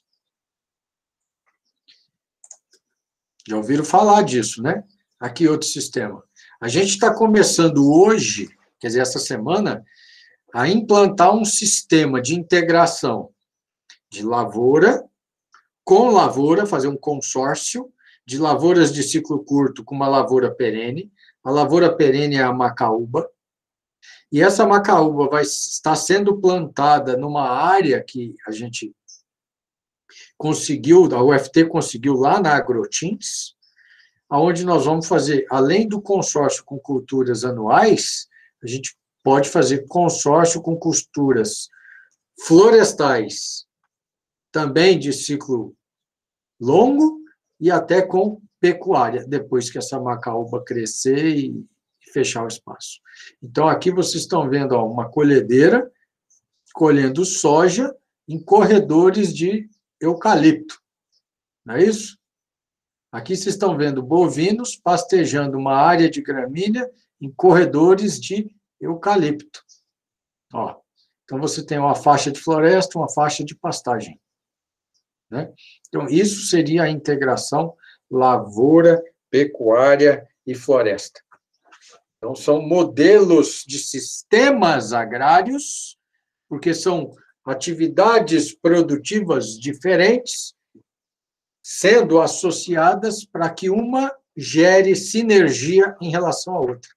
Já ouviram falar disso, né? Aqui outro sistema. A gente está começando hoje, quer dizer, essa semana, a implantar um sistema de integração de lavoura com lavoura, fazer um consórcio de lavouras de ciclo curto com uma lavoura perene. A lavoura perene é a macaúba. E essa macaúba vai estar sendo plantada numa área que a gente conseguiu, a UFT conseguiu lá na Agrotins, onde nós vamos fazer, além do consórcio com culturas anuais, a gente pode fazer consórcio com culturas florestais, também de ciclo longo, e até com pecuária, depois que essa macaúba crescer e fechar o espaço. Então, aqui vocês estão vendo uma colhedeira colhendo soja em corredores de eucalipto. Não é isso? Aqui vocês estão vendo bovinos pastejando uma área de gramínea em corredores de eucalipto. Ó, então, você tem uma faixa de floresta, uma faixa de pastagem. Né? Então, isso seria a integração lavoura, pecuária e floresta. Então, são modelos de sistemas agrários, porque são atividades produtivas diferentes, sendo associadas para que uma gere sinergia em relação à outra.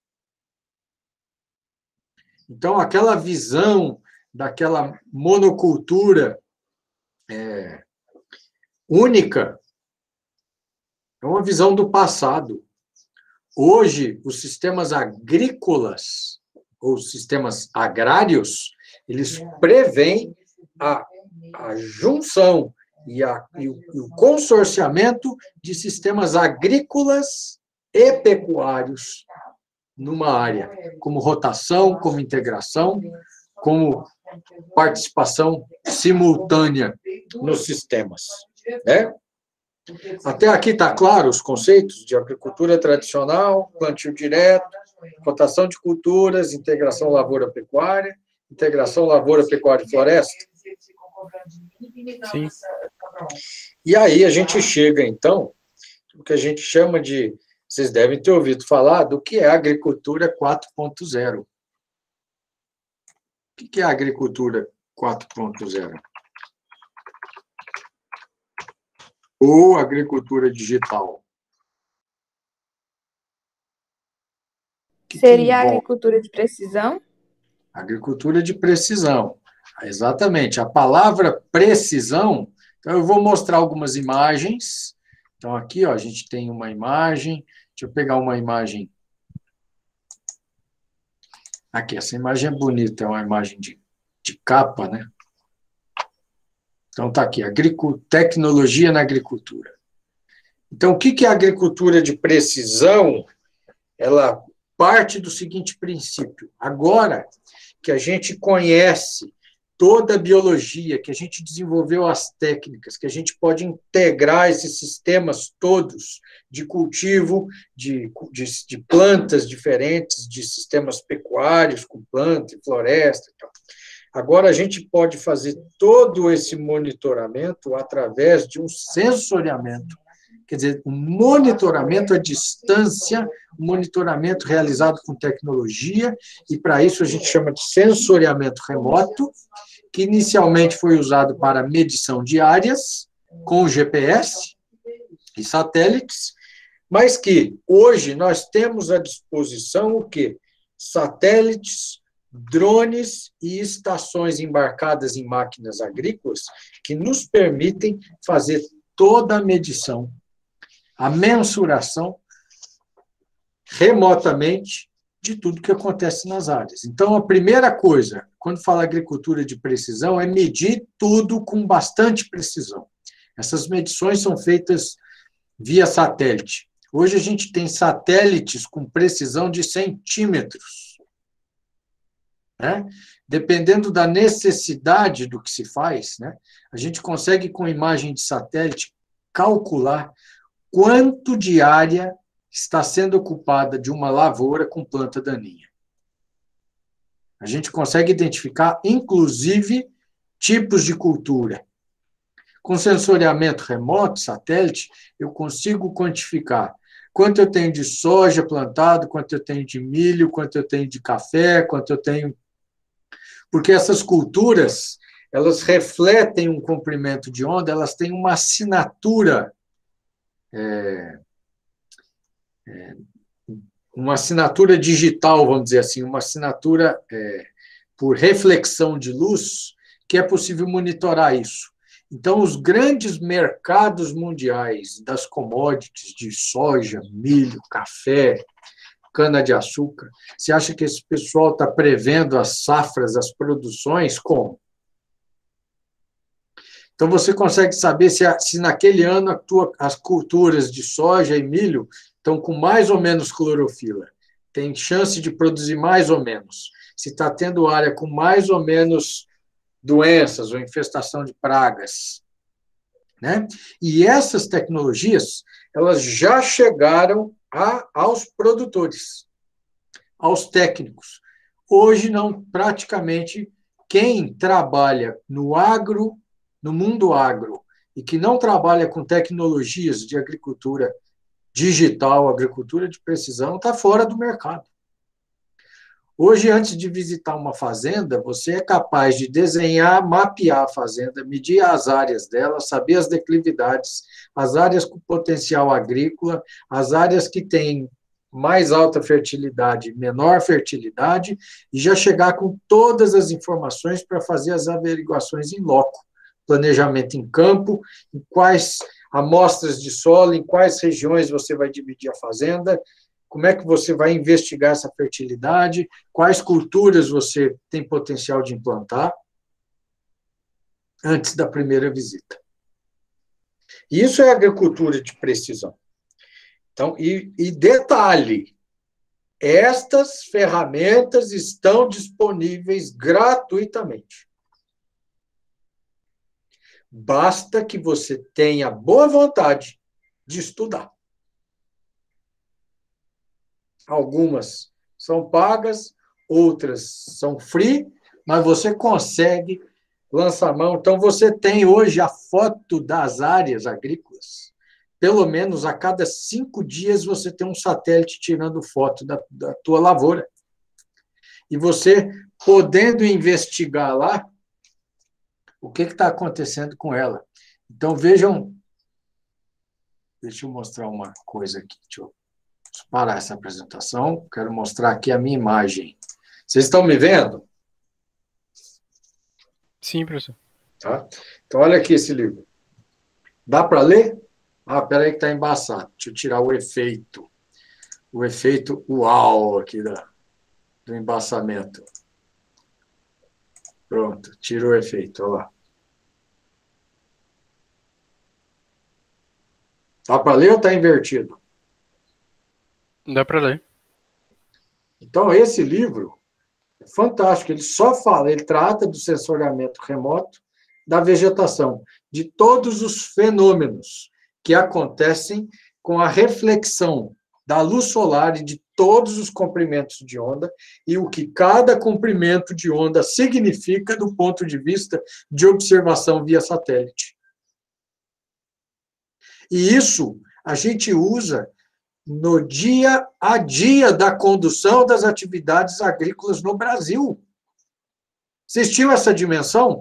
Então, aquela visão daquela monocultura única é uma visão do passado. Hoje, os sistemas agrícolas, ou sistemas agrários, Eles preveem a junção e o consorciamento de sistemas agrícolas e pecuários numa área, como rotação, como integração, como participação simultânea nos sistemas, né? Até aqui está claro os conceitos de agricultura tradicional, plantio direto, rotação de culturas, integração lavoura-pecuária, integração lavoura-pecuária e floresta. Sim. E aí a gente chega, então, o que a gente chama de, vocês devem ter ouvido falar do que é a agricultura 4.0. O que é a agricultura 4.0? Ou agricultura digital? Seria a agricultura de precisão? Agricultura de precisão. Exatamente. A palavra precisão, então eu vou mostrar algumas imagens. Então, aqui, ó, a gente tem uma imagem. Deixa eu pegar uma imagem. Aqui, essa imagem é bonita, é uma imagem de capa, né? Então, está aqui, tecnologia na agricultura. Então, o que é a agricultura de precisão? Ela parte do seguinte princípio. Agora que a gente conhece toda a biologia, que a gente desenvolveu as técnicas, que a gente pode integrar esses sistemas todos de cultivo, de plantas diferentes, de sistemas pecuários, com planta e floresta e tal. Agora, a gente pode fazer todo esse monitoramento através de um sensoriamento, quer dizer, um monitoramento à distância, um monitoramento realizado com tecnologia, e para isso a gente chama de sensoriamento remoto, que inicialmente foi usado para medição de áreas, com GPS e satélites, mas que hoje nós temos à disposição o quê? Satélites, drones e estações embarcadas em máquinas agrícolas que nos permitem fazer toda a medição, a mensuração remotamente de tudo que acontece nas áreas. Então, a primeira coisa, quando fala agricultura de precisão, é medir tudo com bastante precisão. Essas medições são feitas via satélite. Hoje a gente tem satélites com precisão de centímetros, né? Dependendo da necessidade do que se faz, né? A gente consegue, com imagem de satélite, calcular quanto de área está sendo ocupada de uma lavoura com planta daninha. A gente consegue identificar, inclusive, tipos de cultura. Com sensoriamento remoto, satélite, eu consigo quantificar quanto eu tenho de soja plantado, quanto eu tenho de milho, quanto eu tenho de café, quanto eu tenho... Porque essas culturas, elas refletem um comprimento de onda, elas têm uma assinatura, uma assinatura digital, vamos dizer assim, uma assinatura por reflexão de luz, que é possível monitorar isso. Então, os grandes mercados mundiais das commodities de soja, milho, café, cana-de-açúcar, você acha que esse pessoal está prevendo as safras, as produções? Como? Então, você consegue saber se naquele ano as culturas de soja e milho estão com mais ou menos clorofila, tem chance de produzir mais ou menos, se está tendo área com mais ou menos doenças ou infestação de pragas, né? E essas tecnologias, elas já chegaram aos produtores, aos técnicos. Hoje, não, praticamente, quem trabalha no agro, no mundo agro, e que não trabalha com tecnologias de agricultura digital, agricultura de precisão, está fora do mercado. Hoje, antes de visitar uma fazenda, você é capaz de desenhar, mapear a fazenda, medir as áreas dela, saber as declividades, as áreas com potencial agrícola, as áreas que têm mais alta fertilidade, menor fertilidade, e já chegar com todas as informações para fazer as averiguações em loco, planejamento em campo, em quais amostras de solo, em quais regiões você vai dividir a fazenda, como é que você vai investigar essa fertilidade, quais culturas você tem potencial de implantar antes da primeira visita. Isso é agricultura de precisão. Então, e detalhe, estas ferramentas estão disponíveis gratuitamente. Basta que você tenha boa vontade de estudar. Algumas são pagas, outras são free, mas você consegue lançar mão. Então, você tem hoje a foto das áreas agrícolas. Pelo menos a cada 5 dias você tem um satélite tirando foto da tua lavoura. E você, podendo investigar lá, o que está acontecendo com ela. Então, vejam... Deixa eu mostrar uma coisa aqui. Deixa eu parar essa apresentação. Quero mostrar aqui a minha imagem. Vocês estão me vendo? Sim, professor. Tá? Então, olha aqui esse livro. Dá para ler? Ah, peraí que está embaçado. Deixa eu tirar o efeito. O efeito uau aqui do embaçamento. Pronto, tira o efeito. Olha lá. Dá para ler ou está invertido? Dá para ler. Então, esse livro é fantástico. Ele só fala, ele trata do sensoriamento remoto da vegetação, de todos os fenômenos que acontecem com a reflexão da luz solar e de todos os comprimentos de onda e o que cada comprimento de onda significa do ponto de vista de observação via satélite. E isso a gente usa no dia a dia da condução das atividades agrícolas no Brasil. Vocês tinham essa dimensão?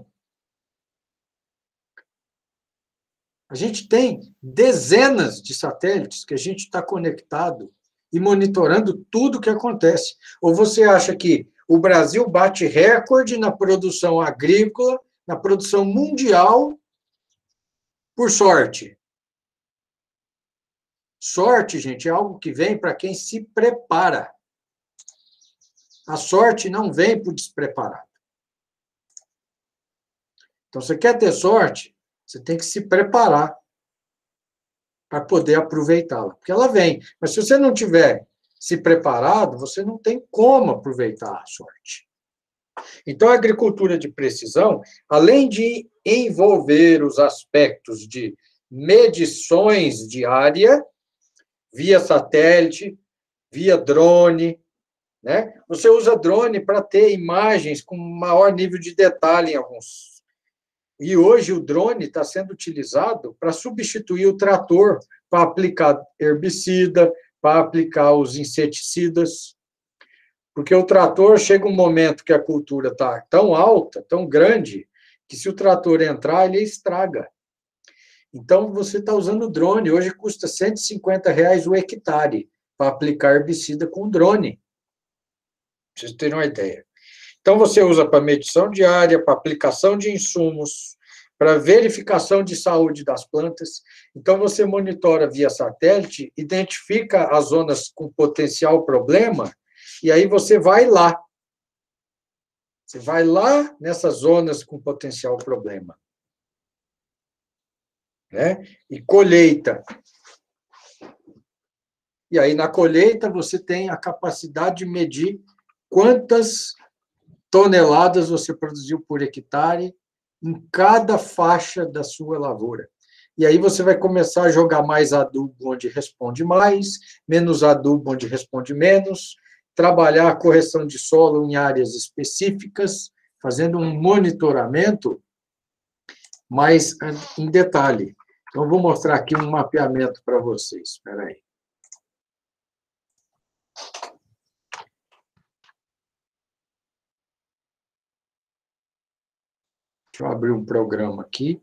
A gente tem dezenas de satélites que a gente está conectado e monitorando tudo o que acontece. Ou você acha que o Brasil bate recorde na produção agrícola, na produção mundial, por sorte? Sorte, gente, é algo que vem para quem se prepara. A sorte não vem para o despreparado. Então, você quer ter sorte, você tem que se preparar para poder aproveitá-la, porque ela vem. Mas se você não tiver se preparado, você não tem como aproveitar a sorte. Então, a agricultura de precisão, além de envolver os aspectos de medições de área, via satélite, via drone, né? Você usa drone para ter imagens com maior nível de detalhe em alguns. E hoje o drone está sendo utilizado para substituir o trator, para aplicar herbicida, para aplicar os inseticidas. Porque o trator chega um momento que a cultura está tão alta, tão grande, que se o trator entrar, ele estraga. Então, você está usando drone. Hoje custa R$ 150 o hectare para aplicar herbicida com drone. Para vocês terem uma ideia. Então, você usa para medição de área, para aplicação de insumos, para verificação de saúde das plantas. Então, você monitora via satélite, identifica as zonas com potencial problema, e aí você vai lá. Você vai lá nessas zonas com potencial problema. Né? E colheita. E aí, na colheita, você tem a capacidade de medir quantas toneladas você produziu por hectare em cada faixa da sua lavoura. E aí você vai começar a jogar mais adubo onde responde mais, menos adubo onde responde menos, trabalhar a correção de solo em áreas específicas, fazendo um monitoramento mais em detalhe. Então, eu vou mostrar aqui um mapeamento para vocês. Espera aí. Deixa eu abrir um programa aqui.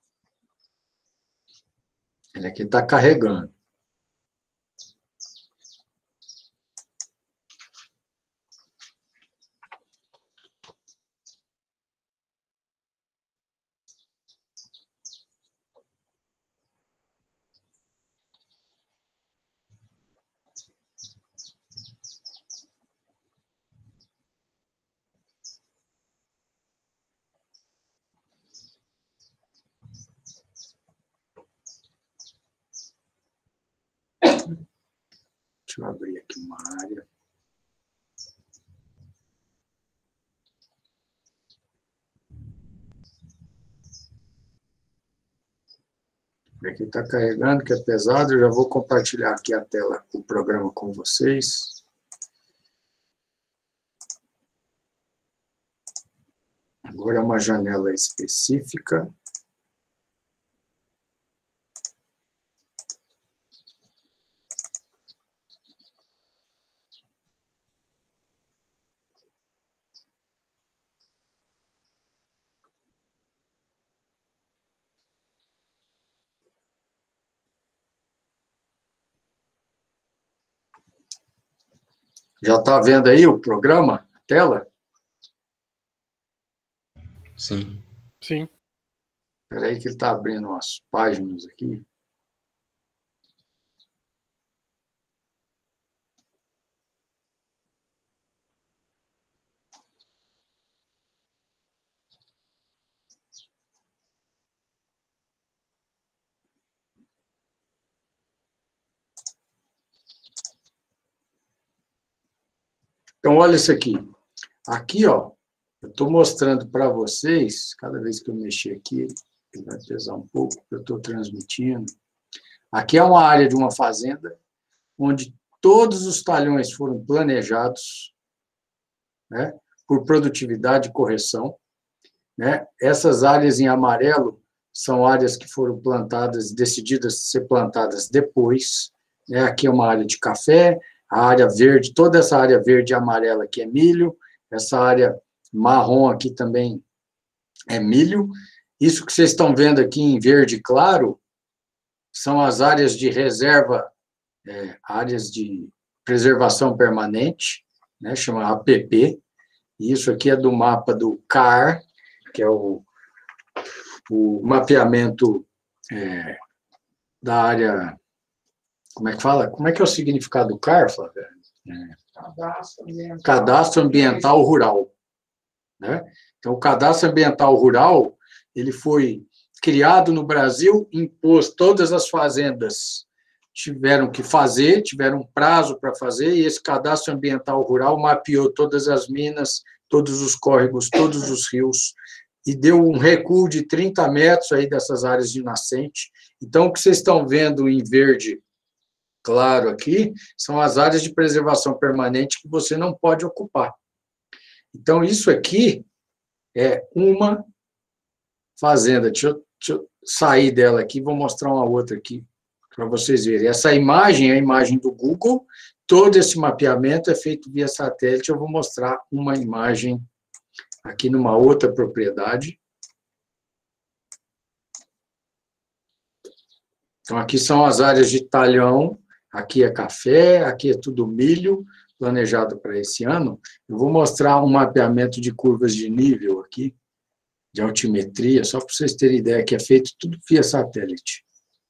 Ele aqui está carregando. Deixa eu abrir aqui uma área. Aqui está carregando, que é pesado. Eu já vou compartilhar aqui a tela, o programa com vocês. Agora é uma janela específica. Já está vendo aí o programa, a tela? Sim. Sim. Espera aí que ele está abrindo umas páginas aqui. Então, olha isso aqui. Aqui, ó, eu estou mostrando para vocês, cada vez que eu mexer aqui, ele vai pesar um pouco, eu estou transmitindo. Aqui é uma área de uma fazenda, onde todos os talhões foram planejados, né, por produtividade e correção, né? Essas áreas em amarelo são áreas que foram plantadas, decididas ser plantadas depois, né? Aqui é uma área de café, a área verde, toda essa área verde e amarela aqui é milho, essa área marrom aqui também é milho. Isso que vocês estão vendo aqui em verde claro são as áreas de reserva, áreas de preservação permanente, né, chama APP. Isso aqui é do mapa do CAR, que é o mapeamento da área... Como é que fala? Como é que é o significado do CAR, Flávia? Cadastro Ambiental Rural. Né? Então, o Cadastro Ambiental Rural, ele foi criado no Brasil, impôs, todas as fazendas tiveram que fazer, tiveram um prazo para fazer, e esse Cadastro Ambiental Rural mapeou todas as minas, todos os córregos, todos os rios, e deu um recuo de 30 metros aí dessas áreas de nascente. Então, o que vocês estão vendo em verde claro aqui, são as áreas de preservação permanente que você não pode ocupar. Então, isso aqui é uma fazenda. Deixa eu sair dela aqui, vou mostrar uma outra aqui, para vocês verem. Essa imagem é a imagem do Google, todo esse mapeamento é feito via satélite. Eu vou mostrar uma imagem aqui numa outra propriedade. Então, aqui são as áreas de talhão, aqui é café, aqui é tudo milho, planejado para esse ano. Eu vou mostrar um mapeamento de curvas de nível aqui, de altimetria, só para vocês terem ideia que é feito tudo via satélite.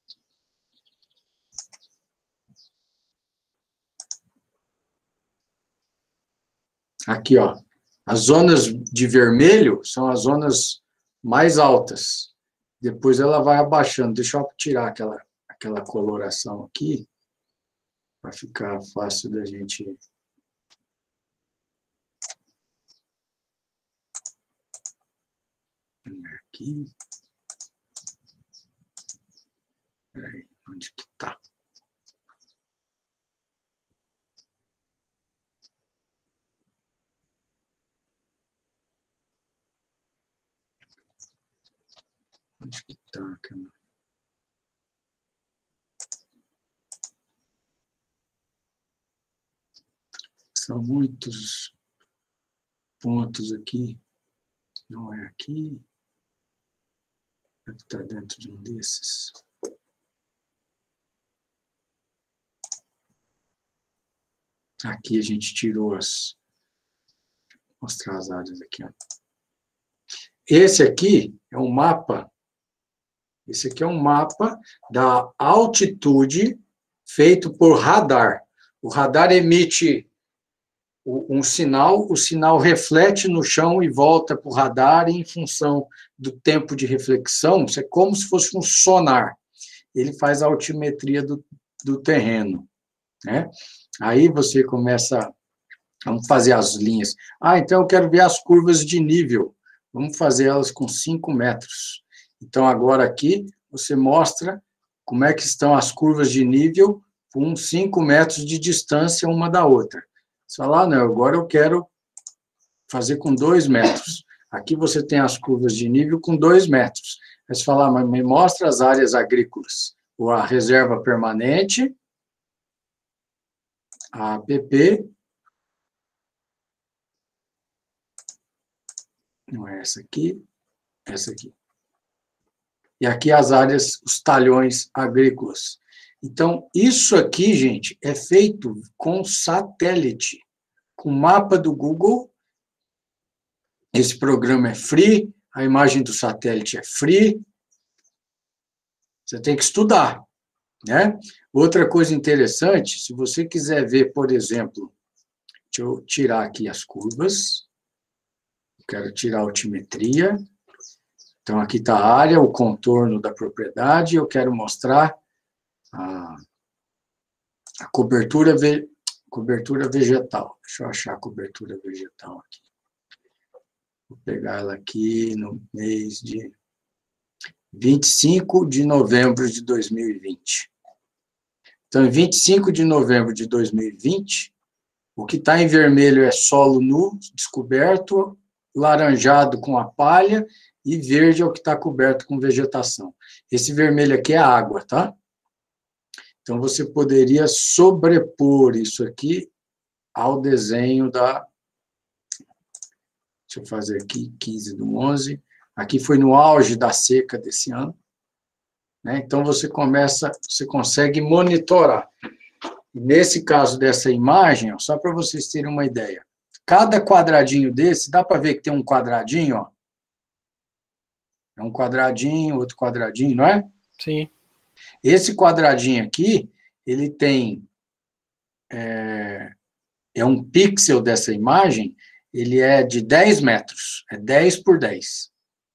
Aqui, ó, as zonas de vermelho são as zonas mais altas. Depois ela vai abaixando. Deixa eu tirar aquela coloração aqui, para ficar fácil da gente... Aqui. Peraí, onde que está? Onde que está, cara? São muitos pontos aqui. Não é aqui. Deve estar dentro de um desses. Aqui a gente tirou as... Vou mostrar as áreas aqui, ó. Esse aqui é um mapa. Esse aqui é um mapa da altitude feito por radar. O radar emite um sinal, o sinal reflete no chão e volta para o radar, e em função do tempo de reflexão, isso é como se fosse um sonar. Ele faz a altimetria do terreno, né? Aí você começa, vamos fazer as linhas. Então eu quero ver as curvas de nível. Vamos fazer elas com 5 metros. Então, agora aqui, você mostra como é que estão as curvas de nível com 5 metros de distância uma da outra. Você fala, não, agora eu quero fazer com 2 metros. Aqui você tem as curvas de nível com 2 metros. Aí você fala, mas me mostra as áreas agrícolas, ou a reserva permanente, a APP, não é essa aqui, essa aqui. E aqui as áreas, os talhões agrícolas. Então, isso aqui, gente, é feito com satélite, com mapa do Google. Esse programa é free, a imagem do satélite é free. Você tem que estudar, né? Outra coisa interessante, se você quiser ver, por exemplo, deixa eu tirar aqui as curvas. Quero tirar a altimetria. Então, aqui está a área, o contorno da propriedade. Eu quero mostrar a cobertura vegetal. Deixa eu achar a cobertura vegetal aqui. Vou pegar ela aqui no mês de 25 de novembro de 2020. Então, em 25 de novembro de 2020, o que está em vermelho é solo nu, descoberto, laranjado com a palha, e verde é o que está coberto com vegetação. Esse vermelho aqui é água, tá? Então, você poderia sobrepor isso aqui ao desenho da... Deixa eu fazer aqui, 15/11. Aqui foi no auge da seca desse ano, né? Então, você consegue monitorar. Nesse caso dessa imagem, ó, só para vocês terem uma ideia, cada quadradinho desse, dá para ver que tem um quadradinho, ó. É um quadradinho, outro quadradinho, não é? Sim. Esse quadradinho aqui, ele tem... É um pixel dessa imagem, ele é de 10 metros. É 10 por 10.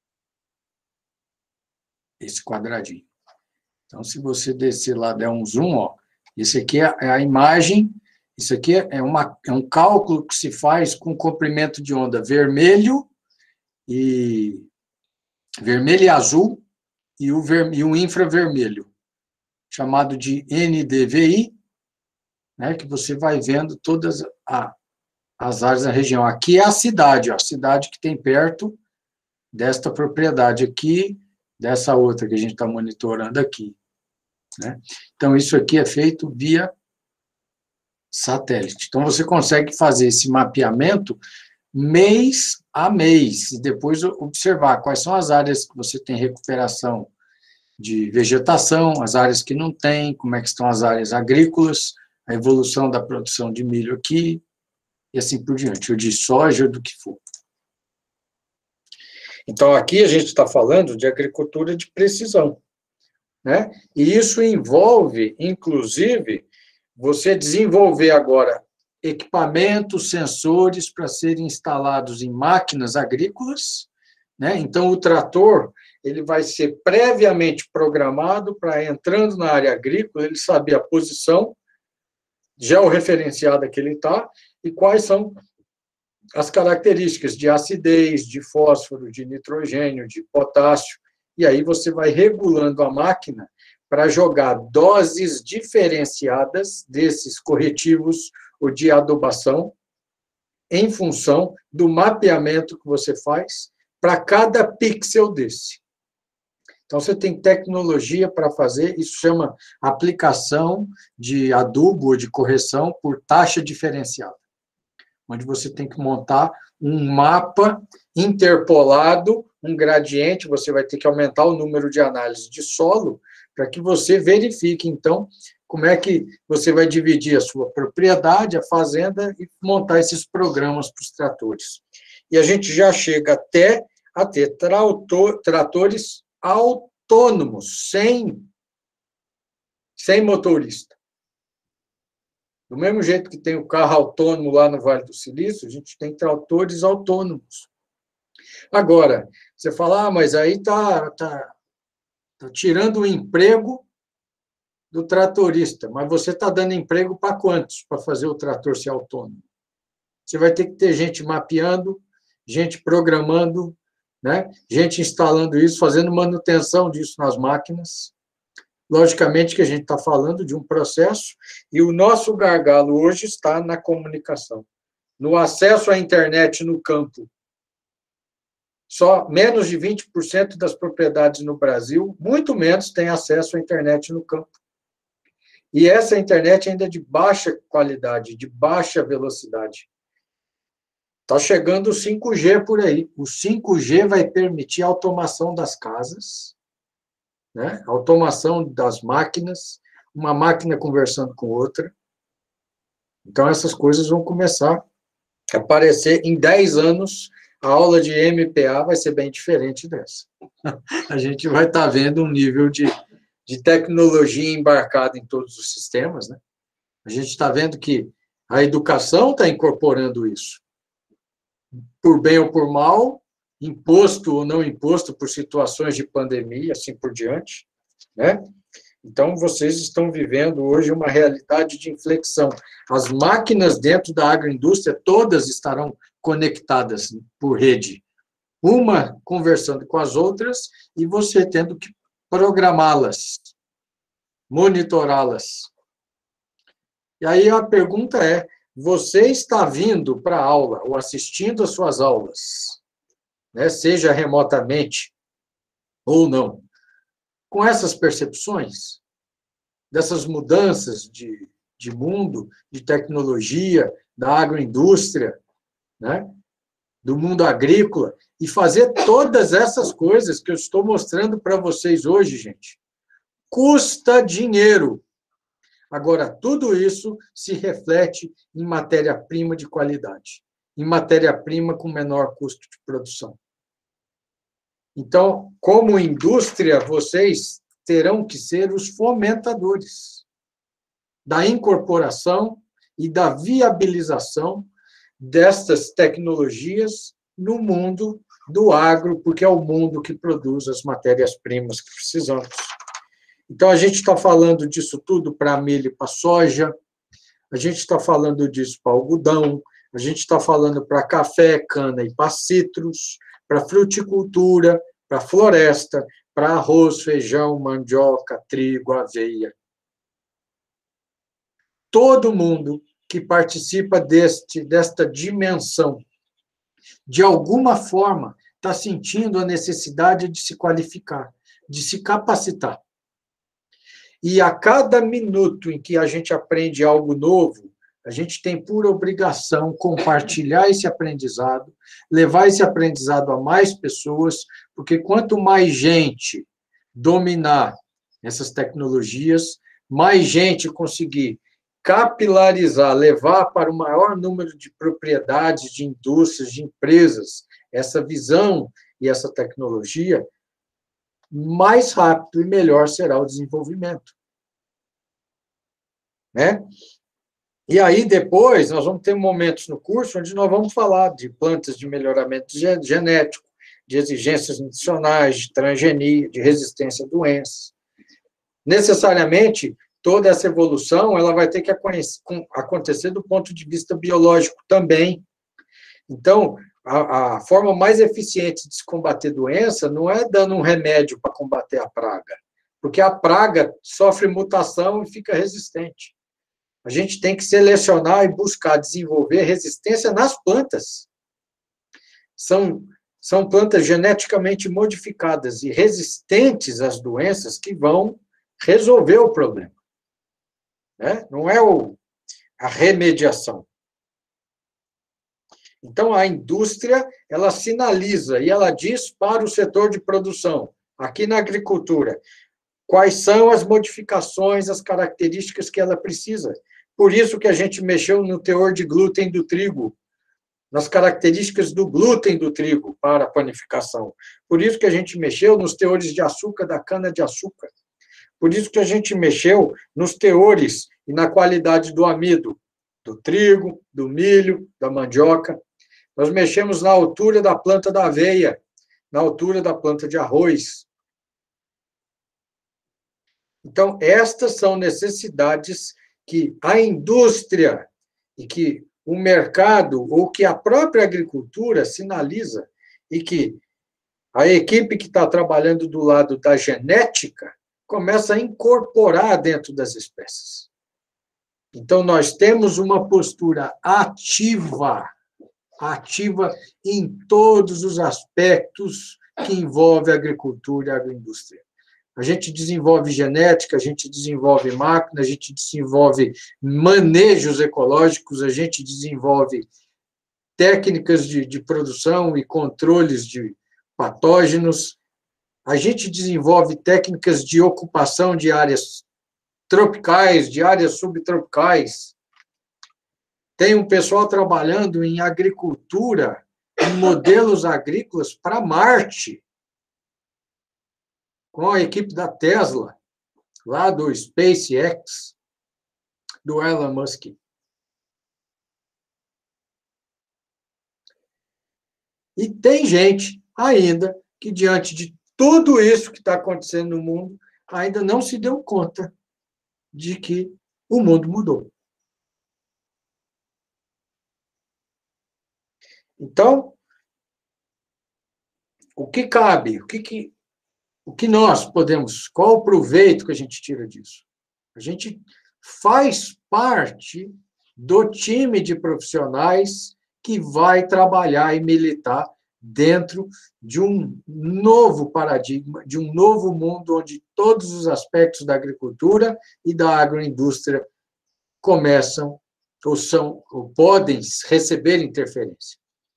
Esse quadradinho. Então, se você descer lá, der um zoom, ó, esse aqui é a imagem, isso aqui é um cálculo que se faz com comprimento de onda vermelho e azul e o infravermelho, chamado de NDVI, né, que você vai vendo todas as áreas da região. Aqui é a cidade, ó, a cidade que tem perto desta propriedade aqui, dessa outra que a gente está monitorando aqui, né? Então, isso aqui é feito via satélite. Então, você consegue fazer esse mapeamento mês a mês, e depois observar quais são as áreas que você tem recuperação de vegetação, as áreas que não tem, como é que estão as áreas agrícolas, a evolução da produção de milho aqui, e assim por diante, ou de soja, do que for. Então, aqui a gente está falando de agricultura de precisão, né? E isso envolve, inclusive, você desenvolver agora equipamentos, sensores para serem instalados em máquinas agrícolas, né? Então, o trator, ele vai ser previamente programado para, entrando na área agrícola, ele saber a posição georreferenciada que ele está e quais são as características de acidez, de fósforo, de nitrogênio, de potássio, e aí você vai regulando a máquina para jogar doses diferenciadas desses corretivos ou de adubação em função do mapeamento que você faz para cada pixel desse. Então, você tem tecnologia para fazer, isso chama aplicação de adubo ou de correção por taxa diferenciada, onde você tem que montar um mapa interpolado, um gradiente, você vai ter que aumentar o número de análises de solo para que você verifique, então, como é que você vai dividir a sua propriedade, a fazenda, e montar esses programas para os tratores. E a gente já chega até a ter tratores autônomos, sem motorista. Do mesmo jeito que tem o carro autônomo lá no Vale do Silício, a gente tem tratores autônomos. Agora, você fala, mas aí está tirando o emprego do tratorista, mas você está dando emprego para quantos para fazer o trator ser autônomo? Você vai ter que ter gente mapeando, gente programando, né? Gente instalando isso, fazendo manutenção disso nas máquinas. Logicamente que a gente está falando de um processo, e o nosso gargalo hoje está na comunicação, no acesso à internet no campo. Só menos de 20% das propriedades no Brasil, muito menos, têm acesso à internet no campo. E essa internet ainda é de baixa qualidade, de baixa velocidade. Está chegando o 5G por aí. O 5G vai permitir a automação das casas, né? Automação das máquinas, uma máquina conversando com outra. Então, essas coisas vão começar a aparecer. Em 10 anos, a aula de MPA vai ser bem diferente dessa. A gente vai estar vendo um nível de tecnologia embarcada em todos os sistemas, né? A gente está vendo que a educação está incorporando isso. Por bem ou por mal, imposto ou não imposto por situações de pandemia, assim por diante, né? Então, vocês estão vivendo hoje uma realidade de inflexão. As máquinas dentro da agroindústria, todas estarão conectadas por rede, uma conversando com as outras e você tendo que programá-las, monitorá-las. E aí a pergunta é, você está vindo para a aula ou assistindo às suas aulas, né, seja remotamente ou não, com essas percepções, dessas mudanças de mundo, de tecnologia, da agroindústria, né, do mundo agrícola, e fazer todas essas coisas que eu estou mostrando para vocês hoje, gente, custa dinheiro. Agora, tudo isso se reflete em matéria-prima de qualidade, em matéria-prima com menor custo de produção. Então, como indústria, vocês terão que ser os fomentadores da incorporação e da viabilização destas tecnologias no mundo do agro, porque é o mundo que produz as matérias-primas que precisamos. Então, a gente está falando disso tudo para milho e para soja, a gente está falando disso para algodão, a gente está falando para café, cana e para citros, para fruticultura, para floresta, para arroz, feijão, mandioca, trigo, aveia. Todo mundo que participa desta dimensão, de alguma forma, está sentindo a necessidade de se qualificar, de se capacitar. E a cada minuto em que a gente aprende algo novo, a gente tem por obrigação compartilhar esse aprendizado, levar esse aprendizado a mais pessoas, porque quanto mais gente dominar essas tecnologias, mais gente conseguir capilarizar, levar para o maior número de propriedades, de indústrias, de empresas, essa visão e essa tecnologia, mais rápido e melhor será o desenvolvimento. Né? E aí, depois, nós vamos ter momentos no curso onde nós vamos falar de plantas de melhoramento genético, de exigências nutricionais, de transgenia, de resistência a doenças. Necessariamente, toda essa evolução ela vai ter que acontecer do ponto de vista biológico também. Então, a forma mais eficiente de se combater doença não é dando um remédio para combater a praga, porque a praga sofre mutação e fica resistente. A gente tem que selecionar e buscar desenvolver resistência nas plantas. São plantas geneticamente modificadas e resistentes às doenças que vão resolver o problema. Né? Não é a remediação. Então, a indústria, ela sinaliza e ela diz para o setor de produção, aqui na agricultura, quais são as modificações, as características que ela precisa. Por isso que a gente mexeu no teor de glúten do trigo, nas características do glúten do trigo para a panificação. Por isso que a gente mexeu nos teores de açúcar da cana-de-açúcar. Por isso que a gente mexeu nos teores e na qualidade do amido, do trigo, do milho, da mandioca. Nós mexemos na altura da planta da aveia, na altura da planta de arroz. Então, estas são necessidades que a indústria e que o mercado ou que a própria agricultura sinaliza e que a equipe que está trabalhando do lado da genética começa a incorporar dentro das espécies. Então, nós temos uma postura ativa em todos os aspectos que envolvem a agricultura e a agroindústria. A gente desenvolve genética, a gente desenvolve máquina, a gente desenvolve manejos ecológicos, a gente desenvolve técnicas de produção e controles de patógenos, a gente desenvolve técnicas de ocupação de áreas tropicais, de áreas subtropicais. Tem um pessoal trabalhando em agricultura, em modelos agrícolas para Marte, com a equipe da Tesla, lá do SpaceX, do Elon Musk. E tem gente ainda que, diante de tudo isso que está acontecendo no mundo, ainda não se deu conta de que o mundo mudou. Então, o que cabe? O que nós podemos? Qual o proveito que a gente tira disso? A gente faz parte do time de profissionais que vai trabalhar e militar dentro de um novo paradigma, de um novo mundo onde todos os aspectos da agricultura e da agroindústria começam ou podem receber interferência.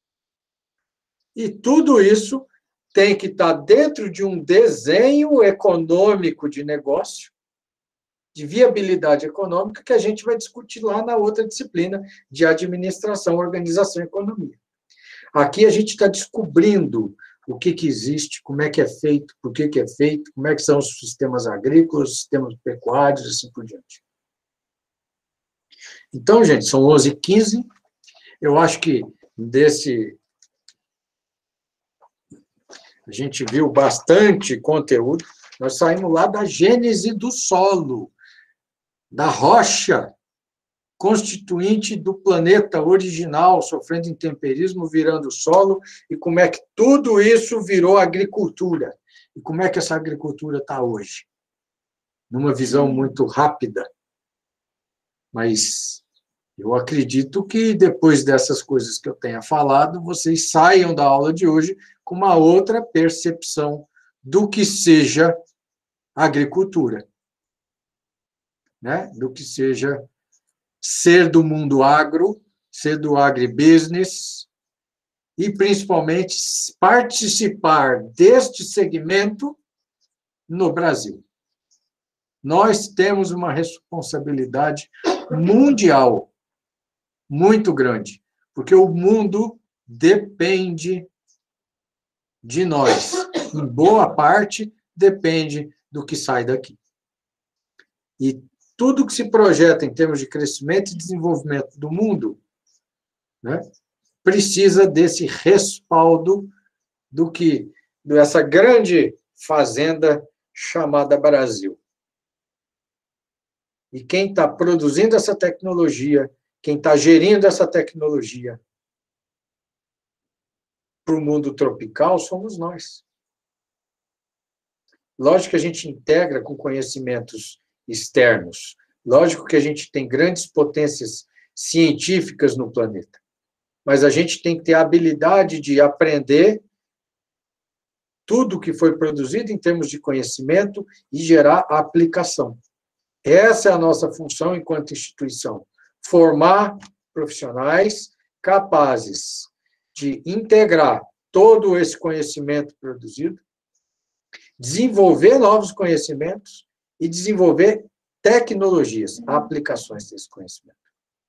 E tudo isso tem que estar dentro de um desenho econômico de negócio, de viabilidade econômica, que a gente vai discutir lá na outra disciplina de administração, organização e economia. Aqui a gente está descobrindo o que existe, como é que é feito, por que é feito, como é que são os sistemas agrícolas, sistemas pecuários, assim por diante. Então, gente, são 11h15. Eu acho que a gente viu bastante conteúdo. Nós saímos lá da gênese do solo, da rocha constituinte do planeta original, sofrendo intemperismo, virando solo, e como é que tudo isso virou agricultura. E como é que essa agricultura está hoje? Numa visão muito rápida. Mas eu acredito que, depois dessas coisas que eu tenha falado, vocês saiam da aula de hoje com uma outra percepção do que seja agricultura, né? Do que seja ser do mundo agro, ser do agribusiness e, principalmente, participar deste segmento no Brasil. Nós temos uma responsabilidade mundial muito grande, porque o mundo depende de nós. Em boa parte, depende do que sai daqui. E tudo que se projeta em termos de crescimento e desenvolvimento do mundo, né, precisa desse respaldo dessa grande fazenda chamada Brasil. E quem está produzindo essa tecnologia, quem está gerindo essa tecnologia para o mundo tropical, somos nós. Lógico que a gente integra com conhecimentos externos. Lógico que a gente tem grandes potências científicas no planeta. Mas a gente tem que ter a habilidade de aprender tudo que foi produzido em termos de conhecimento e gerar aplicação. Essa é a nossa função enquanto instituição. Formar profissionais capazes de integrar todo esse conhecimento produzido, desenvolver novos conhecimentos e desenvolver tecnologias, aplicações desse conhecimento.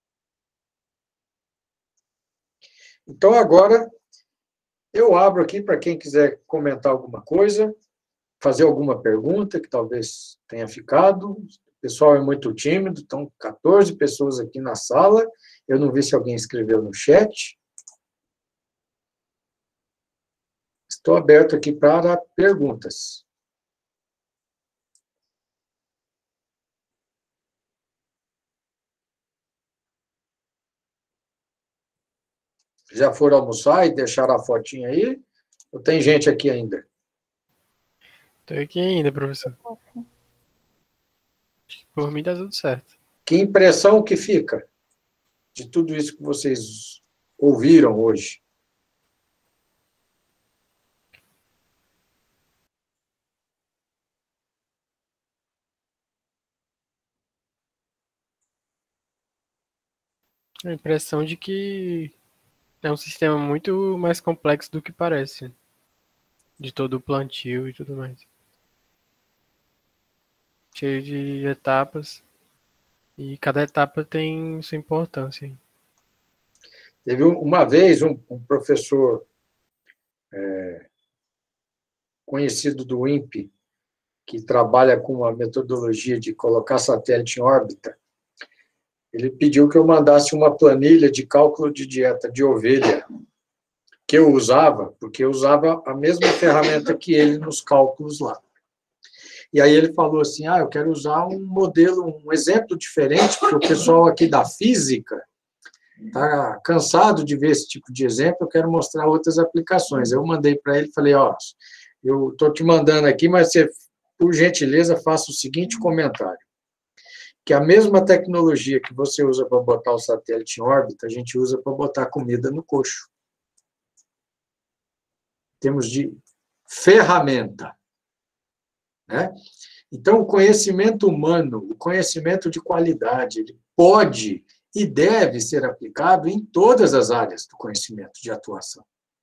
Então, agora, eu abro aqui para quem quiser comentar alguma coisa, fazer alguma pergunta que talvez tenha ficado. O pessoal é muito tímido, estão 14 pessoas aqui na sala. Eu não vi se alguém escreveu no chat. Estou aberto aqui para perguntas. Já foram almoçar e deixaram a fotinha aí? Ou tem gente aqui ainda? Tô aqui ainda, professor. Acho que por mim tá tudo certo. Que impressão que fica de tudo isso que vocês ouviram hoje? A impressão de que é um sistema muito mais complexo do que parece. De todo o plantio e tudo mais. Cheio de etapas. E cada etapa tem sua importância. Teve uma vez um professor conhecido do INPE, que trabalha com a metodologia de colocar satélite em órbita, ele pediu que eu mandasse uma planilha de cálculo de dieta de ovelha, que eu usava, porque eu usava a mesma ferramenta que ele nos cálculos lá. E aí ele falou assim, eu quero usar um modelo, um exemplo diferente, porque o pessoal aqui da física está cansado de ver esse tipo de exemplo, eu quero mostrar outras aplicações. Eu mandei para ele, falei, eu estou te mandando aqui, mas você, por gentileza, faça o seguinte comentário, que a mesma tecnologia que você usa para botar o satélite em órbita, a gente usa para botar comida no coxo. Temos de ferramenta. Né? Então, o conhecimento humano, o conhecimento de qualidade, ele pode e deve ser aplicado em todas as áreas do conhecimento de atuação.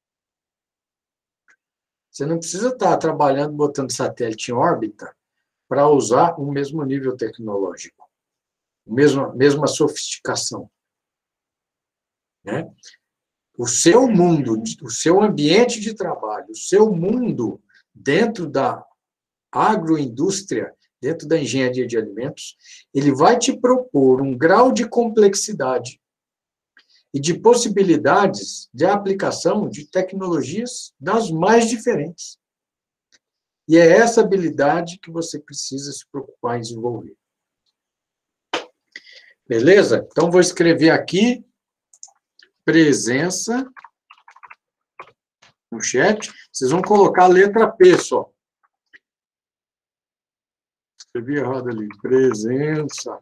Você não precisa estar trabalhando, botando satélite em órbita para usar o mesmo nível tecnológico, a mesma sofisticação. Né? O seu mundo, o seu ambiente de trabalho, o seu mundo dentro da agroindústria, dentro da engenharia de alimentos, ele vai te propor um grau de complexidade e de possibilidades de aplicação de tecnologias das mais diferentes. E é essa habilidade que você precisa se preocupar em desenvolver. Beleza? Então, vou escrever aqui presença no chat. Vocês vão colocar a letra P só. Escrevi errado ali. Presença.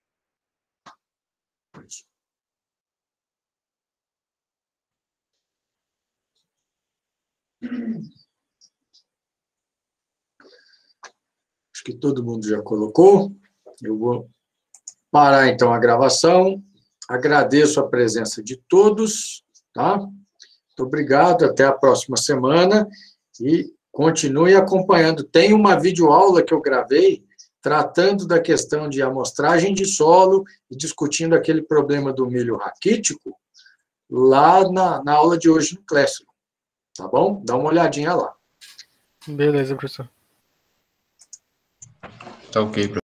Acho que todo mundo já colocou. Eu vou parar, então, a gravação. Agradeço a presença de todos. Tá? Muito obrigado. Até a próxima semana. E continue acompanhando. Tem uma videoaula que eu gravei tratando da questão de amostragem de solo e discutindo aquele problema do milho raquítico lá na aula de hoje no Classroom. Tá bom? Dá uma olhadinha lá. Beleza, professor. Tá ok,